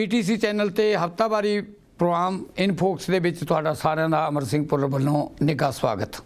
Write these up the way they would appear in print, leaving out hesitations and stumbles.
BTC channel ਤੇ ਹਫ਼ਤਾਵਾਰੀ programme ਇਨਫੋਕਸ ਦੇ ਵਿੱਚ ਤੁਹਾਡਾ ਸਾਰਿਆਂ ਦਾ ਅਮਰ ਸਿੰਘ ਪੁੱਲਰ ਵੱਲੋਂ ਨਿੱਘਾ ਸਵਾਗਤ।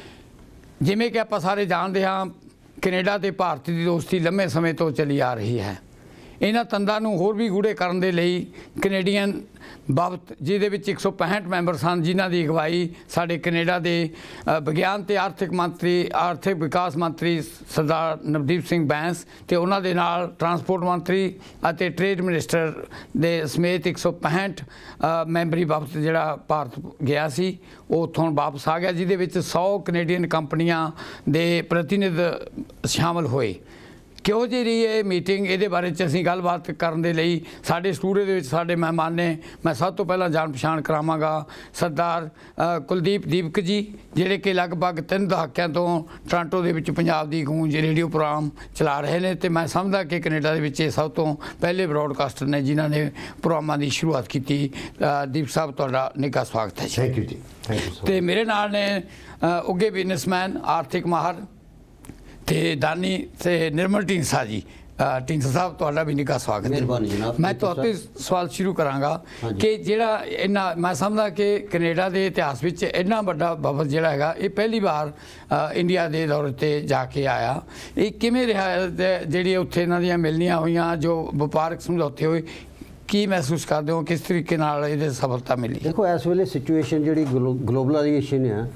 ਜਿਵੇਂ ਕਿ ਆਪਾਂ ਸਾਰੇ ਜਾਣਦੇ ਹਾਂ, ਕੈਨੇਡਾ ਤੇ ਭਾਰਤ ਦੀ ਦੋਸਤੀ ਲੰਮੇ ਸਮੇਂ ਤੋਂ ਚੱਲੀ ਆ ਰਹੀ ਹੈ। ਇਹਨਾਂ ਤੰਦਾਂ ਨੂੰ ਹੋਰ ਵੀ ਗੂੜੇ ਕਰਨ ਦੇ ਲਈ ਕੈਨੇਡੀਅਨ ਬਾਬਤ, ਜਿਹਦੇ ਵਿੱਚ 165 ਮੈਂਬਰ ਸਨ, ਜਿਨ੍ਹਾਂ ਦੀ ਅਗਵਾਈ ਸਾਡੇ ਕੈਨੇਡਾ ਦੇ ਵਿਗਿਆਨ ਤੇ ਆਰਥਿਕ ਵਿਕਾਸ ਮੰਤਰੀ ਸਰਦਾਰ ਨਵਦੀਪ ਸਿੰਘ ਬੈਂਸ ਤੇ ਉਹਨਾਂ ਦੇ ਨਾਲ ਟਰਾਂਸਪੋਰਟ ਮੰਤਰੀ ਅਤੇ ਟ੍ਰੇਡ ਮਿਨਿਸਟਰ ਦੇ ਸਮੇਤ 165 ਮੈਂਬਰੀ ਬਾਬਤ ਜਿਹੜਾ ਭਾਰਤ ਗਿਆ ਸੀ, ਉਹ ਉੱਥੋਂ ਵਾਪਸ ਆ ਗਿਆ, ਜਿਹਦੇ ਵਿੱਚ 100 ਕੈਨੇਡੀਅਨ ਕੰਪਨੀਆਂ ਦੇ ਪ੍ਰਤੀਨਿਧ ਸ਼ਾਮਲ ਹੋਏ। ਕਿਉਂ ਜੀ ਰਹੀ ਇਹ ਮੀਟਿੰਗ, ਇਹਦੇ ਬਾਰੇ 'ਚ ਅਸੀਂ ਗੱਲਬਾਤ ਕਰਨ ਦੇ ਲਈ ਸਾਡੇ ਸਟੂਡੀਓ ਦੇ ਵਿੱਚ ਸਾਡੇ ਮਹਿਮਾਨ ਨੇ। ਮੈਂ ਸਭ ਤੋਂ ਪਹਿਲਾਂ ਜਾਣ ਪਛਾਣ ਕਰਾਵਾਂਗਾ ਸਰਦਾਰ ਕੁਲਦੀਪ ਦੀਪਕ ਜੀ, ਜਿਹੜੇ ਕਿ ਲਗਭਗ 3 ਦਹਾਕਿਆਂ ਤੋਂ ਟੋਰਾਂਟੋ ਦੇ ਵਿੱਚ ਪੰਜਾਬ ਦੀ ਗੂੰਜ ਰੇਡੀਓ ਪ੍ਰੋਗਰਾਮ ਚਲਾ ਰਹੇ ਨੇ, ਅਤੇ ਮੈਂ ਸਮਝਦਾ ਕਿ ਕੈਨੇਡਾ ਦੇ ਵਿੱਚ ਇਹ ਸਭ ਤੋਂ ਪਹਿਲੇ ਬਰੋਡਕਾਸਟਰ ਨੇ ਜਿਨ੍ਹਾਂ ਨੇ ਪ੍ਰੋਗਰਾਮਾਂ ਦੀ ਸ਼ੁਰੂਆਤ ਕੀਤੀ। ਦੀਪ ਸਾਹਿਬ, ਤੁਹਾਡਾ ਨਿੱਘਾ ਸਵਾਗਤ ਹੈ ਜੀ। ਥੈਂਕ ਯੂ ਜੀ। ਅਤੇ ਮੇਰੇ ਨਾਲ ਨੇ ਉੱਘੇ ਬਿਜ਼ਨਸਮੈਨ, ਆਰਥਿਕ ਮਾਹਰ ਤੇ ਦਾਨੀ ਤੇ ਨਿਰਮਲ ਢੀਂਡਸਾ ਜੀ। ਢੀਂਡਸਾ ਸਾਹਿਬ, ਤੁਹਾਡਾ ਵੀ ਨਿੱਘਾ ਸਵਾਗਤ ਹੈ। ਮਿਹਰਬਾਨੀ ਜਨਾਬ। ਮੈਂ ਤੁਹਾਡੇ ਸਵਾਲ ਸ਼ੁਰੂ ਕਰਾਂਗਾ ਕਿ ਜਿਹੜਾ ਇੰਨਾ, ਮੈਂ ਸਮਝਦਾ ਕਿ ਕੈਨੇਡਾ ਦੇ ਇਤਿਹਾਸ ਵਿੱਚ ਇੰਨਾ ਵੱਡਾ ਵਫਦ ਜਿਹੜਾ ਹੈਗਾ, ਇਹ ਪਹਿਲੀ ਵਾਰ ਇੰਡੀਆ ਦੇ ਦੌਰੇ 'ਤੇ ਜਾ ਕੇ ਆਇਆ। ਇਹ ਕਿਵੇਂ ਰਿਹਾ? ਜਿਹੜੀ ਉੱਥੇ ਇਹਨਾਂ ਦੀਆਂ ਮਿਲਣੀਆਂ ਹੋਈਆਂ, ਜੋ ਵਪਾਰਕ ਸਮਝੌਤੇ ਹੋਏ, ਕੀ ਮਹਿਸੂਸ ਕਰਦੇ ਹੋ? ਕਿਸ ਤਰੀਕੇ ਨਾਲ ਇਹਦੇ ਸਫਲਤਾ ਮਿਲੀ? ਦੇਖੋ, ਇਸ ਵੇਲੇ ਸਿਚੁਏਸ਼ਨ ਜਿਹੜੀ ਗਲੋਬਲਾਈਜੇਸ਼ਨ ਆ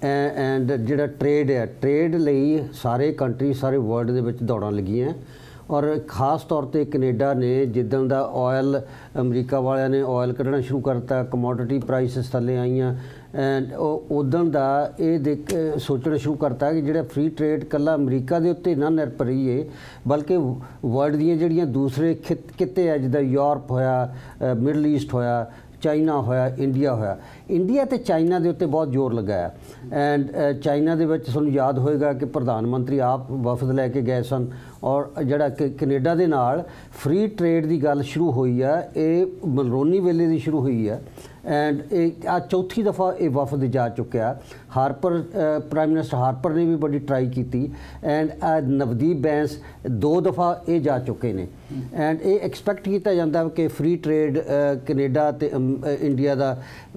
ਐਂਡ ਜਿਹੜਾ ਟ੍ਰੇਡ ਹੈ, ਟ੍ਰੇਡ ਲਈ ਸਾਰੇ ਕੰਟਰੀ, ਸਾਰੇ ਵਰਲਡ ਦੇ ਵਿੱਚ ਦੌੜਾਂ ਲੱਗੀਆਂ। ਔਰ ਖਾਸ ਤੌਰ 'ਤੇ ਕੈਨੇਡਾ ਨੇ ਜਿੱਦਾਂ ਦਾ ਆਇਲ, ਅਮਰੀਕਾ ਵਾਲਿਆਂ ਨੇ ਆਇਲ ਕੱਢਣਾ ਸ਼ੁਰੂ ਕਰਤਾ, ਕਮੋਡਿਟੀ ਪ੍ਰਾਈਸਿਸ ਥੱਲੇ ਆਈਆਂ, ਐਂਡ ਉਹ ਉਦੋਂ ਦਾ ਇਹ ਸੋਚਣਾ ਸ਼ੁਰੂ ਕਰਤਾ ਕਿ ਜਿਹੜਾ ਫ੍ਰੀ ਟ੍ਰੇਡ ਇਕੱਲਾ ਅਮਰੀਕਾ ਦੇ ਉੱਤੇ ਨਾ ਨਿਰਭਰ ਰਹੀਏ, ਬਲਕਿ ਵਰਲਡ ਦੀਆਂ ਜਿਹੜੀਆਂ ਦੂਸਰੇ ਕਿੱਤੇ ਆ, ਜਿੱਦਾਂ ਯੂਰਪ ਹੋਇਆ, ਮਿਡਲ ਈਸਟ ਹੋਇਆ, ਚਾਈਨਾ ਹੋਇਆ, ਇੰਡੀਆ ਹੋਇਆ। ਇੰਡੀਆ ਅਤੇ ਚਾਈਨਾ ਦੇ ਉੱਤੇ ਬਹੁਤ ਜ਼ੋਰ ਲਗਾਇਆ। ਐਂਡ ਚਾਈਨਾ ਦੇ ਵਿੱਚ ਤੁਹਾਨੂੰ ਯਾਦ ਹੋਏਗਾ ਕਿ ਪ੍ਰਧਾਨ ਮੰਤਰੀ ਆਪ ਵਫਦ ਲੈ ਕੇ ਗਏ ਸਨ। ਔਰ ਜਿਹੜਾ ਕੈਨੇਡਾ ਦੇ ਨਾਲ ਫ੍ਰੀ ਟ੍ਰੇਡ ਦੀ ਗੱਲ ਸ਼ੁਰੂ ਹੋਈ ਆ, ਇਹ ਮਲਰੋਨੀ ਵੇਲੇ ਦੀ ਸ਼ੁਰੂ ਹੋਈ ਆ। ਐਂਡ ਇਹ ਆ ਚੌਥੀ ਦਫਾ ਇਹ ਵਫਦ ਜਾ ਚੁੱਕਿਆ। ਹਾਰਪਰ, ਪ੍ਰਾਈਮ ਮਿਨਿਸਟਰ ਹਾਰਪਰ ਨੇ ਵੀ ਬੜੀ ਟਰਾਈ ਕੀਤੀ। ਐਂਡ ਨਵਦੀਪ ਬੈਂਸ 2 ਦਫਾ ਇਹ ਜਾ ਚੁੱਕੇ ਨੇ। ਐਂਡ ਇਹ ਐਕਸਪੈਕਟ ਕੀਤਾ ਜਾਂਦਾ ਕਿ ਫ੍ਰੀ ਟ੍ਰੇਡ ਕੈਨੇਡਾ ਅਤੇ ਇੰਡੀਆ ਦਾ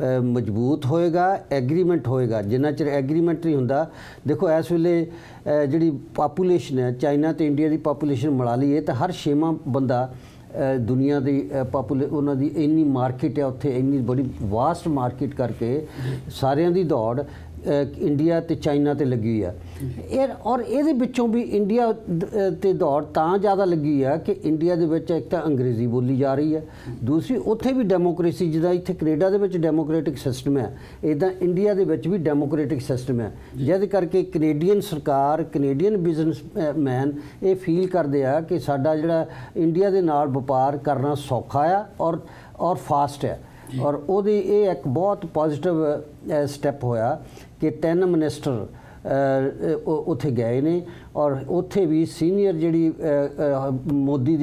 ਮਜ਼ਬੂਤ ਹੋਏਗਾ, ਐਗਰੀਮੈਂਟ ਹੋਏਗਾ। ਜਿੰਨਾ ਚਿਰ ਐਗਰੀਮੈਂਟ ਨਹੀਂ ਹੁੰਦਾ, ਦੇਖੋ ਇਸ ਵੇਲੇ ਜਿਹੜੀ ਪਾਪੂਲੇਸ਼ਨ ਹੈ, ਚਾਈਨਾ ਅਤੇ ਇੰਡੀਆ ਦੀ ਪਾਪੂਲੇਸ਼ਨ ਮਿਲਾ ਲਈਏ ਤਾਂ ਹਰ 6ਵਾਂ ਬੰਦਾ ਦੁਨੀਆ ਦੀ ਉਹਨਾਂ ਦੀ ਇੰਨੀ ਮਾਰਕੀਟ ਹੈ ਉੱਥੇ, ਇੰਨੀ ਬੜੀ ਵਾਸਟ ਮਾਰਕੀਟ ਕਰਕੇ ਸਾਰਿਆਂ ਦੀ ਦੌੜ ਇੰਡੀਆ ਅਤੇ ਚਾਈਨਾ 'ਤੇ ਲੱਗੀ ਆ। ਔਰ ਇਹਦੇ ਵਿੱਚੋਂ ਵੀ ਇੰਡੀਆ 'ਤੇ ਦੌੜ ਤਾਂ ਜ਼ਿਆਦਾ ਲੱਗੀ ਆ ਕਿ ਇੰਡੀਆ ਦੇ ਵਿੱਚ ਇੱਕ ਤਾਂ ਅੰਗਰੇਜ਼ੀ ਬੋਲੀ ਜਾ ਰਹੀ ਹੈ, ਦੂਸਰੀ ਉੱਥੇ ਵੀ ਡੈਮੋਕ੍ਰੇਸੀ, ਜਿੱਦਾਂ ਇੱਥੇ ਕੈਨੇਡਾ ਦੇ ਵਿੱਚ ਡੈਮੋਕ੍ਰੇਟਿਕ ਸਿਸਟਮ ਹੈ, ਇੱਦਾਂ ਇੰਡੀਆ ਦੇ ਵਿੱਚ ਵੀ ਡੈਮੋਕ੍ਰੇਟਿਕ ਸਿਸਟਮ ਹੈ। ਜਿਹਦੇ ਕਰਕੇ ਕੈਨੇਡੀਅਨ ਸਰਕਾਰ, ਕੈਨੇਡੀਅਨ ਬਿਜ਼ਨਸਮੈਨ ਇਹ ਫੀਲ ਕਰਦੇ ਆ ਕਿ ਸਾਡਾ ਜਿਹੜਾ ਇੰਡੀਆ ਦੇ ਨਾਲ ਵਪਾਰ ਕਰਨਾ ਸੌਖਾ ਆ ਔਰ ਫਾਸਟ ਹੈ। ਔਰ ਉਹਦੀ ਇਹ ਇੱਕ ਬਹੁਤ ਪੋਜ਼ੀਟਿਵ ਸਟੈਪ ਹੋਇਆ ਕਿ 3 ਮਿਨਿਸਟਰ ਉੱਥੇ ਗਏ ਨੇ। ਔਰ ਉੱਥੇ ਵੀ ਸੀਨੀਅਰ ਜਿਹੜੀ ਮੋਦੀ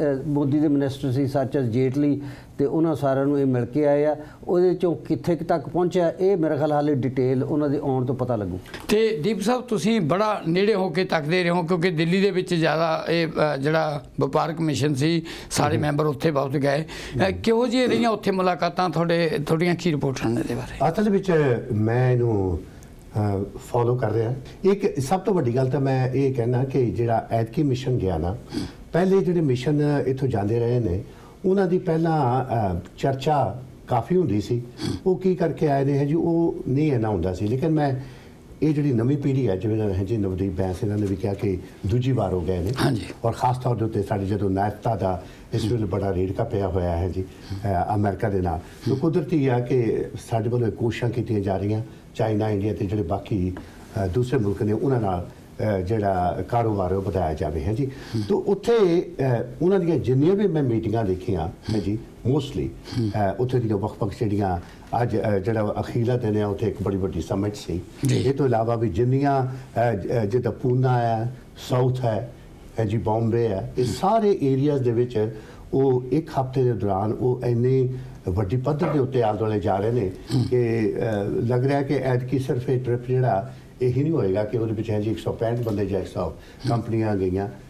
ਦੇ ਮਿਨਿਸਟਰ ਸੀ, ਸੱਚ ਐਸ ਜੇਟਲੀ, ਅਤੇ ਉਹਨਾਂ ਸਾਰਿਆਂ ਨੂੰ ਇਹ ਮਿਲ ਕੇ ਆਏ ਆ। ਉਹਦੇ 'ਚੋਂ ਕਿੱਥੇ ਤੱਕ ਪਹੁੰਚਿਆ, ਇਹ ਮੇਰੇ ਖਿਆਲ ਹਾਲੇ ਡਿਟੇਲ ਉਹਨਾਂ ਦੇ ਆਉਣ ਤੋਂ ਪਤਾ ਲੱਗੂ। ਅਤੇ ਦੀਪ ਸਾਹਿਬ, ਤੁਸੀਂ ਬੜਾ ਨੇੜੇ ਹੋ ਕੇ ਤੱਕਦੇ ਰਹੇ ਹੋ, ਕਿਉਂਕਿ ਦਿੱਲੀ ਦੇ ਵਿੱਚ ਜ਼ਿਆਦਾ ਇਹ ਜਿਹੜਾ ਵਪਾਰਕ ਮਿਸ਼ਨ ਸੀ, ਸਾਰੇ ਮੈਂਬਰ ਉੱਥੇ ਬਹੁਤ ਗਏ। ਕਿਹੋ ਜਿਹੀਆਂ ਰਹੀਆਂ ਉੱਥੇ ਮੁਲਾਕਾਤਾਂ? ਤੁਹਾਡੀਆਂ ਕੀ ਰਿਪੋਰਟਾਂ ਨੇ ਇਹਦੇ ਬਾਰੇ? ਅਸਲ ਵਿੱਚ ਮੈਂ ਇਹਨੂੰ ਫੋਲੋ ਕਰ ਰਿਹਾ। ਇੱਕ ਸਭ ਤੋਂ ਵੱਡੀ ਗੱਲ ਤਾਂ ਮੈਂ ਇਹ ਕਹਿਣਾ ਕਿ ਜਿਹੜਾ ਐਤਕੀ ਮਿਸ਼ਨ ਗਿਆ ਨਾ, ਪਹਿਲੇ ਜਿਹੜੇ ਮਿਸ਼ਨ ਇੱਥੋਂ ਜਾਂਦੇ ਰਹੇ ਨੇ, ਉਹਨਾਂ ਦੀ ਪਹਿਲਾਂ ਚਰਚਾ ਕਾਫੀ ਹੁੰਦੀ ਸੀ। ਉਹ ਕੀ ਕਰਕੇ ਆਏ ਨੇ ਜੀ, ਉਹ ਨਹੀਂ ਇੰਨਾ ਹੁੰਦਾ ਸੀ। ਲੇਕਿਨ ਮੈਂ ਇਹ ਜਿਹੜੀ ਨਵੀਂ ਪੀੜ੍ਹੀ ਹੈ, ਜਿਵੇਂ ਜੀ ਨਵਦੀਪ ਬੈਂਸ, ਇਹਨਾਂ ਨੇ ਵੀ ਕਿਹਾ ਕਿ ਦੂਜੀ ਵਾਰ ਹੋ ਗਏ ਨੇ। ਔਰ ਖਾਸ ਤੌਰ ਦੇ ਉੱਤੇ ਸਾਡੇ ਜਦੋਂ ਨਾਇਕਤਾ ਦਾ ਇਸ ਵੇਲੇ ਬੜਾ ਰੇੜਕਾ ਪਿਆ ਹੋਇਆ ਹੈ ਜੀ ਅਮਰੀਕਾ ਦੇ ਨਾਲ, ਤਾਂ ਕੁਦਰਤੀ ਆ ਕਿ ਸਾਡੇ ਵੱਲੋਂ ਕੋਸ਼ਿਸ਼ਾਂ ਕੀਤੀਆਂ ਜਾ ਰਹੀਆਂ ਚਾਈਨਾ, ਇੰਡੀਆ ਅਤੇ ਜਿਹੜੇ ਬਾਕੀ ਦੂਸਰੇ ਮੁਲਕ ਨੇ ਉਹਨਾਂ ਨਾਲ ਜਿਹੜਾ ਕਾਰੋਬਾਰ ਉਹ ਵਧਾਇਆ ਜਾਵੇ ਹੈ ਜੀ। ਤਾਂ ਉੱਥੇ ਉਹਨਾਂ ਦੀਆਂ ਜਿੰਨੀਆਂ ਵੀ ਮੈਂ ਮੀਟਿੰਗਾਂ ਦੇਖੀਆਂ ਹੈ ਜੀ, ਮੋਸਟਲੀ ਉੱਥੇ ਦੀਆਂ ਵੱਖ-ਵੱਖ ਜਿਹੜੀਆਂ ਅੱਜ ਜਿਹੜਾ ਅਖੀਰਲਾ ਦਿਨ ਹੈ, ਉੱਥੇ ਇੱਕ ਬੜੀ ਵੱਡੀ ਸਮਿਟ ਸੀ। ਇਹ ਤੋਂ ਇਲਾਵਾ ਵੀ ਜਿੰਨੀਆਂ ਜਿੱਦਾਂ ਪੂਨਾ ਹੈ, ਸਾਊਥ ਹੈ ਜੀ, ਬੰਬੇ ਹੈ, ਇਹ ਸਾਰੇ ਏਰੀਆਜ਼ ਦੇ ਵਿੱਚ ਉਹ ਇੱਕ ਹਫ਼ਤੇ ਦੇ ਦੌਰਾਨ ਉਹ ਇੰਨੀ ਵੱਡੀ ਪੱਧਰ ਦੇ ਉੱਤੇ ਆਲੇ ਦੁਆਲੇ ਜਾ ਰਹੇ ਨੇ ਕਿ ਲੱਗ ਰਿਹਾ ਕਿ ਐਤਕੀ ਸਿਰਫ ਇਹ ਟ੍ਰਿਪ ਜਿਹੜਾ ਇਹੀ ਨਹੀਂ ਹੋਏਗਾ ਕਿ ਉਹਦੇ ਵਿੱਚ ਹੈ ਜੀ 165 ਬੰਦੇ ਜਾਂ 100 ਕੰਪਨੀਆਂ ਗਈਆਂ।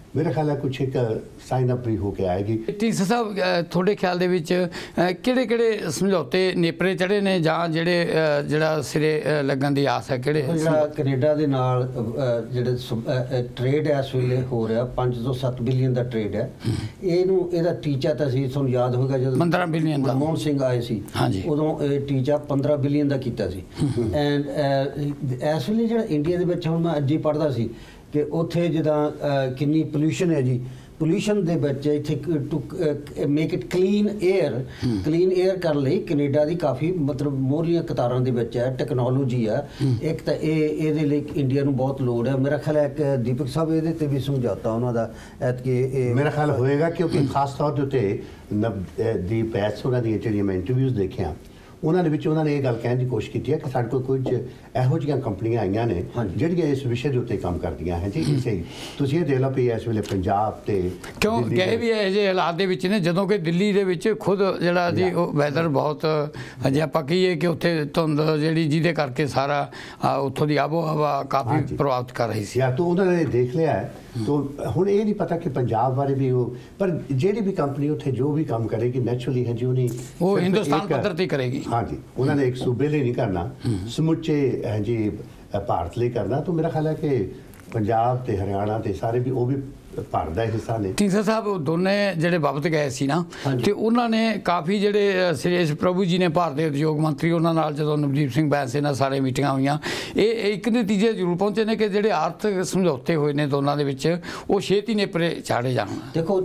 मेरा ख्याल है कुछ एक साइन अप भी होके आएगी। ਢੀਂਡਸਾ ਸਾਹਿਬ ਤੁਹਾਡੇ ਖਿਆਲ ਦੇ ਵਿੱਚ ਕਿਹੜੇ ਕਿਹੜੇ ਸਮਝੌਤੇ ਨੇਪਰੇ ਚੜੇ ਨੇ ਜਾਂ ਜਿਹੜਾ ਸਿਰੇ ਲੱਗਣ ਦੀ ਆਸ ਹੈ ਕਿਹੜੇ? ਜਿਹੜਾ ਕੈਨੇਡਾ ਦੇ ਨਾਲ ਜਿਹੜੇ ਟ੍ਰੇਡ ਇਸ ਵੇਲੇ ਹੋ ਰਿਹਾ 5 ਤੋਂ 7 ਬਿਲੀਅਨ ਦਾ ਟ੍ਰੇਡ ਹੈ। ਇਹਦਾ ਟੀਚਾ ਤਾਂ ਸੀ, ਤੁਹਾਨੂੰ ਯਾਦ ਹੋਵੇਗਾ ਜਦੋਂ 15 ਬਿਲੀਅਨ ਦਾ ਮਨਮੋਹਨ ਸਿੰਘ ਆਏ ਸੀ ਉਦੋਂ ਇਹ ਟੀਚਾ 15 ਬਿਲੀਅਨ ਦਾ ਕੀਤਾ ਸੀ। ਐਂਡ ਇਸ ਵੇਲੇ ਜਿਹੜਾ ਇੰਡੀਆ ਦੇ ਵਿੱਚ ਹੁਣ ਮੈਂ ਅੱਜ ਹੀ ਪੜ੍ਹਦਾ ਸੀ ਕਿ ਉੱਥੇ ਜਿੱਦਾਂ ਕਿੰਨੀ ਪੋਲਿਊਸ਼ਨ ਹੈ ਜੀ, ਪੋਲਿਊਸ਼ਨ ਦੇ ਵਿੱਚ ਇੱਥੇ to make it clean air ਕਰਨ ਲਈ ਕੈਨੇਡਾ ਦੀ ਕਾਫੀ ਮਤਲਬ ਮੋਹਰਲੀਆਂ ਕਤਾਰਾਂ ਦੇ ਵਿੱਚ ਹੈ। ਟੈਕਨੋਲੋਜੀ ਆ ਇੱਕ ਤਾਂ ਇਹਦੇ ਲਈ ਇੰਡੀਆ ਨੂੰ ਬਹੁਤ ਲੋੜ ਹੈ। ਮੇਰਾ ਖਿਆਲ ਹੈ ਕਿ ਦੀਪਕ ਸਾਹਿਬ ਇਹਦੇ ਤੇ ਵੀ ਸਮਝੌਤਾ ਉਹਨਾਂ ਦਾ ਐਤਕੀ ਮੇਰਾ ਖਿਆਲ ਹੋਏਗਾ ਕਿਉਂਕਿ ਖਾਸ ਤੌਰ ਦੇ ਉੱਤੇ ਦੀ ਬੈਸ ਉਹਨਾਂ ਦੀਆਂ ਜਿਹੜੀਆਂ ਮੈਂ ਇੰਟਰਵਿਊਜ਼ ਦੇਖਿਆ ਉਹਨਾਂ ਦੇ ਵਿੱਚ ਉਹਨਾਂ ਨੇ ਇਹ ਗੱਲ ਕਹਿਣ ਦੀ ਕੋਸ਼ਿਸ਼ ਕੀਤੀ ਹੈ ਕਿ ਸਾਡੇ ਕੋਲ ਕੁਝ ਇਹੋ ਜਿਹੀਆਂ ਕੰਪਨੀਆਂ ਆਈਆਂ ਨੇ ਜਿਹੜੀਆਂ ਇਸ ਵਿਸ਼ੇ ਦੇ ਉੱਤੇ ਕੰਮ ਕਰਦੀਆਂ ਹੈ ਜੀ। ਇਸੇ ਤੁਸੀਂ ਇਹ ਦੇਖ ਲਓ ਵੀ ਇਸ ਵੇਲੇ ਪੰਜਾਬ ਤੇ ਕਿਉਂ ਗਏ ਵੀ ਇਹੋ ਜਿਹੇ ਹਾਲਾਤ ਦੇ ਵਿੱਚ ਨੇ ਜਦੋਂ ਕਿ ਦਿੱਲੀ ਦੇ ਵਿੱਚ ਖੁਦ ਜਿਹੜਾ ਜੀ ਉਹ ਵੈਦਰ ਬਹੁਤ ਅਜੇ ਆਪਾਂ ਕਹੀਏ ਕਿ ਉੱਥੇ ਧੁੰਦ ਜਿਹੜੀ ਜਿਹਦੇ ਕਰਕੇ ਸਾਰਾ ਉੱਥੋਂ ਦੀ ਆਬੋ ਹਵਾ ਕਾਫੀ ਪ੍ਰਭਾਵਿਤ ਕਰ ਰਹੀ ਸੀ। ਤਾਂ ਉਹਨਾਂ ਨੇ ਦੇਖ ਲਿਆ ਹੈ। ਤਾਂ ਹੁਣ ਇਹ ਨਹੀਂ ਪਤਾ ਕਿ ਪੰਜਾਬ ਬਾਰੇ ਵੀ ਉਹ ਪਰ ਜਿਹੜੀ ਵੀ ਕੰਪਨੀ ਉੱਥੇ ਜੋ ਵੀ ਕੰਮ ਕਰੇਗੀ ਨੈਚੁਰਲੀ ਹੈ ਜੀ ਉਹ ਹਿੰਦੁਸਤਾਨ ਪੱਧਰ ਤੇ ਕਰੇਗੀ। ਹਾਂਜੀ ਉਹਨਾਂ ਨੇ ਇੱਕ ਸੂਬੇ ਲਈ ਨਹੀਂ ਕਰਨਾ, ਸਮੁੱਚੇ ਹੈ ਜੀ ਭਾਰਤ ਲਈ ਕਰਨਾ। ਤਾਂ ਮੇਰਾ ਖਿਆਲ ਹੈ ਕਿ ਪੰਜਾਬ ਤੇ ਹਰਿਆਣਾ ਤੇ ਸਾਰੇ ਵੀ ਉਹ ਵੀ ਭਾਰਤ ਦਾ ਹਿੱਸਾ ਨੇ। ਢੀਂਡਸਾ ਸਾਹਿਬ ਦੋਨੇ ਜਿਹੜੇ ਵਾਪਸ ਗਏ ਸੀ ਨਾ ਤੇ ਉਹਨਾਂ ਨੇ ਕਾਫੀ ਜਿਹੜੇ ਸੁਰੇਸ਼ ਪ੍ਰਭੂ ਜੀ ਨੇ ਭਾਰਤ ਦੇ ਉਦਯੋਗ ਮੰਤਰੀ ਉਹਨਾਂ ਨਾਲ ਜਦੋਂ ਨਵਦੀਪ ਸਿੰਘ ਬੈਂਸ ਨਾਲ ਸਾਰੇ ਮੀਟਿੰਗਾਂ ਹੋਈਆਂ ਇਹ ਇੱਕ ਨਤੀਜੇ ਜ਼ਰੂਰ ਪਹੁੰਚੇ ਨੇ ਕਿ ਜਿਹੜੇ ਆਰਥਿਕ ਸਮਝੌਤੇ ਹੋਏ ਨੇ ਦੋਨਾਂ ਦੇ ਵਿੱਚ ਉਹ ਛੇਤੀ ਨੇਪਰੇ ਚਾੜੇ ਜਾਣ। ਦੇਖੋ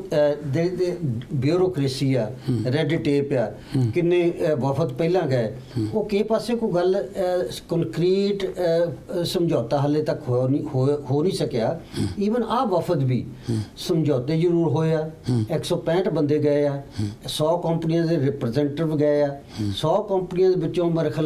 ਬਿਊਰੋਕ੍ਰੇਸੀ ਆ, ਰੈੱਡ ਟੇਪ ਆ, ਕਿੰਨੇ ਵਫਦ ਪਹਿਲਾਂ ਗਏ ਉਹ ਕਿਸੇ ਪਾਸੇ ਕੋਈ ਗੱਲ ਕੰਕਰੀਟ ਸਮਝੌਤਾ ਹਾਲੇ ਤੱਕ ਹੋ ਨਹੀਂ ਸਕਿਆ। ਈਵਨ ਆਹ ਵਫਦ ਵੀ ਸਮਝੌਤੇ ਜ਼ਰੂਰ ਹੋਏ ਆ, 165 ਬੰਦੇ ਗਏ ਆ, 100 ਕੰਪਨੀਆਂ ਦੇ ਰਿਪਰੈਜ਼ੈਂਟੇਟਿਵ ਗਏ ਆ। 100 ਕੰਪਨੀਆਂ ਦੇ ਵਿੱਚੋਂ ਮੇਰੇ ਖਿਆਲ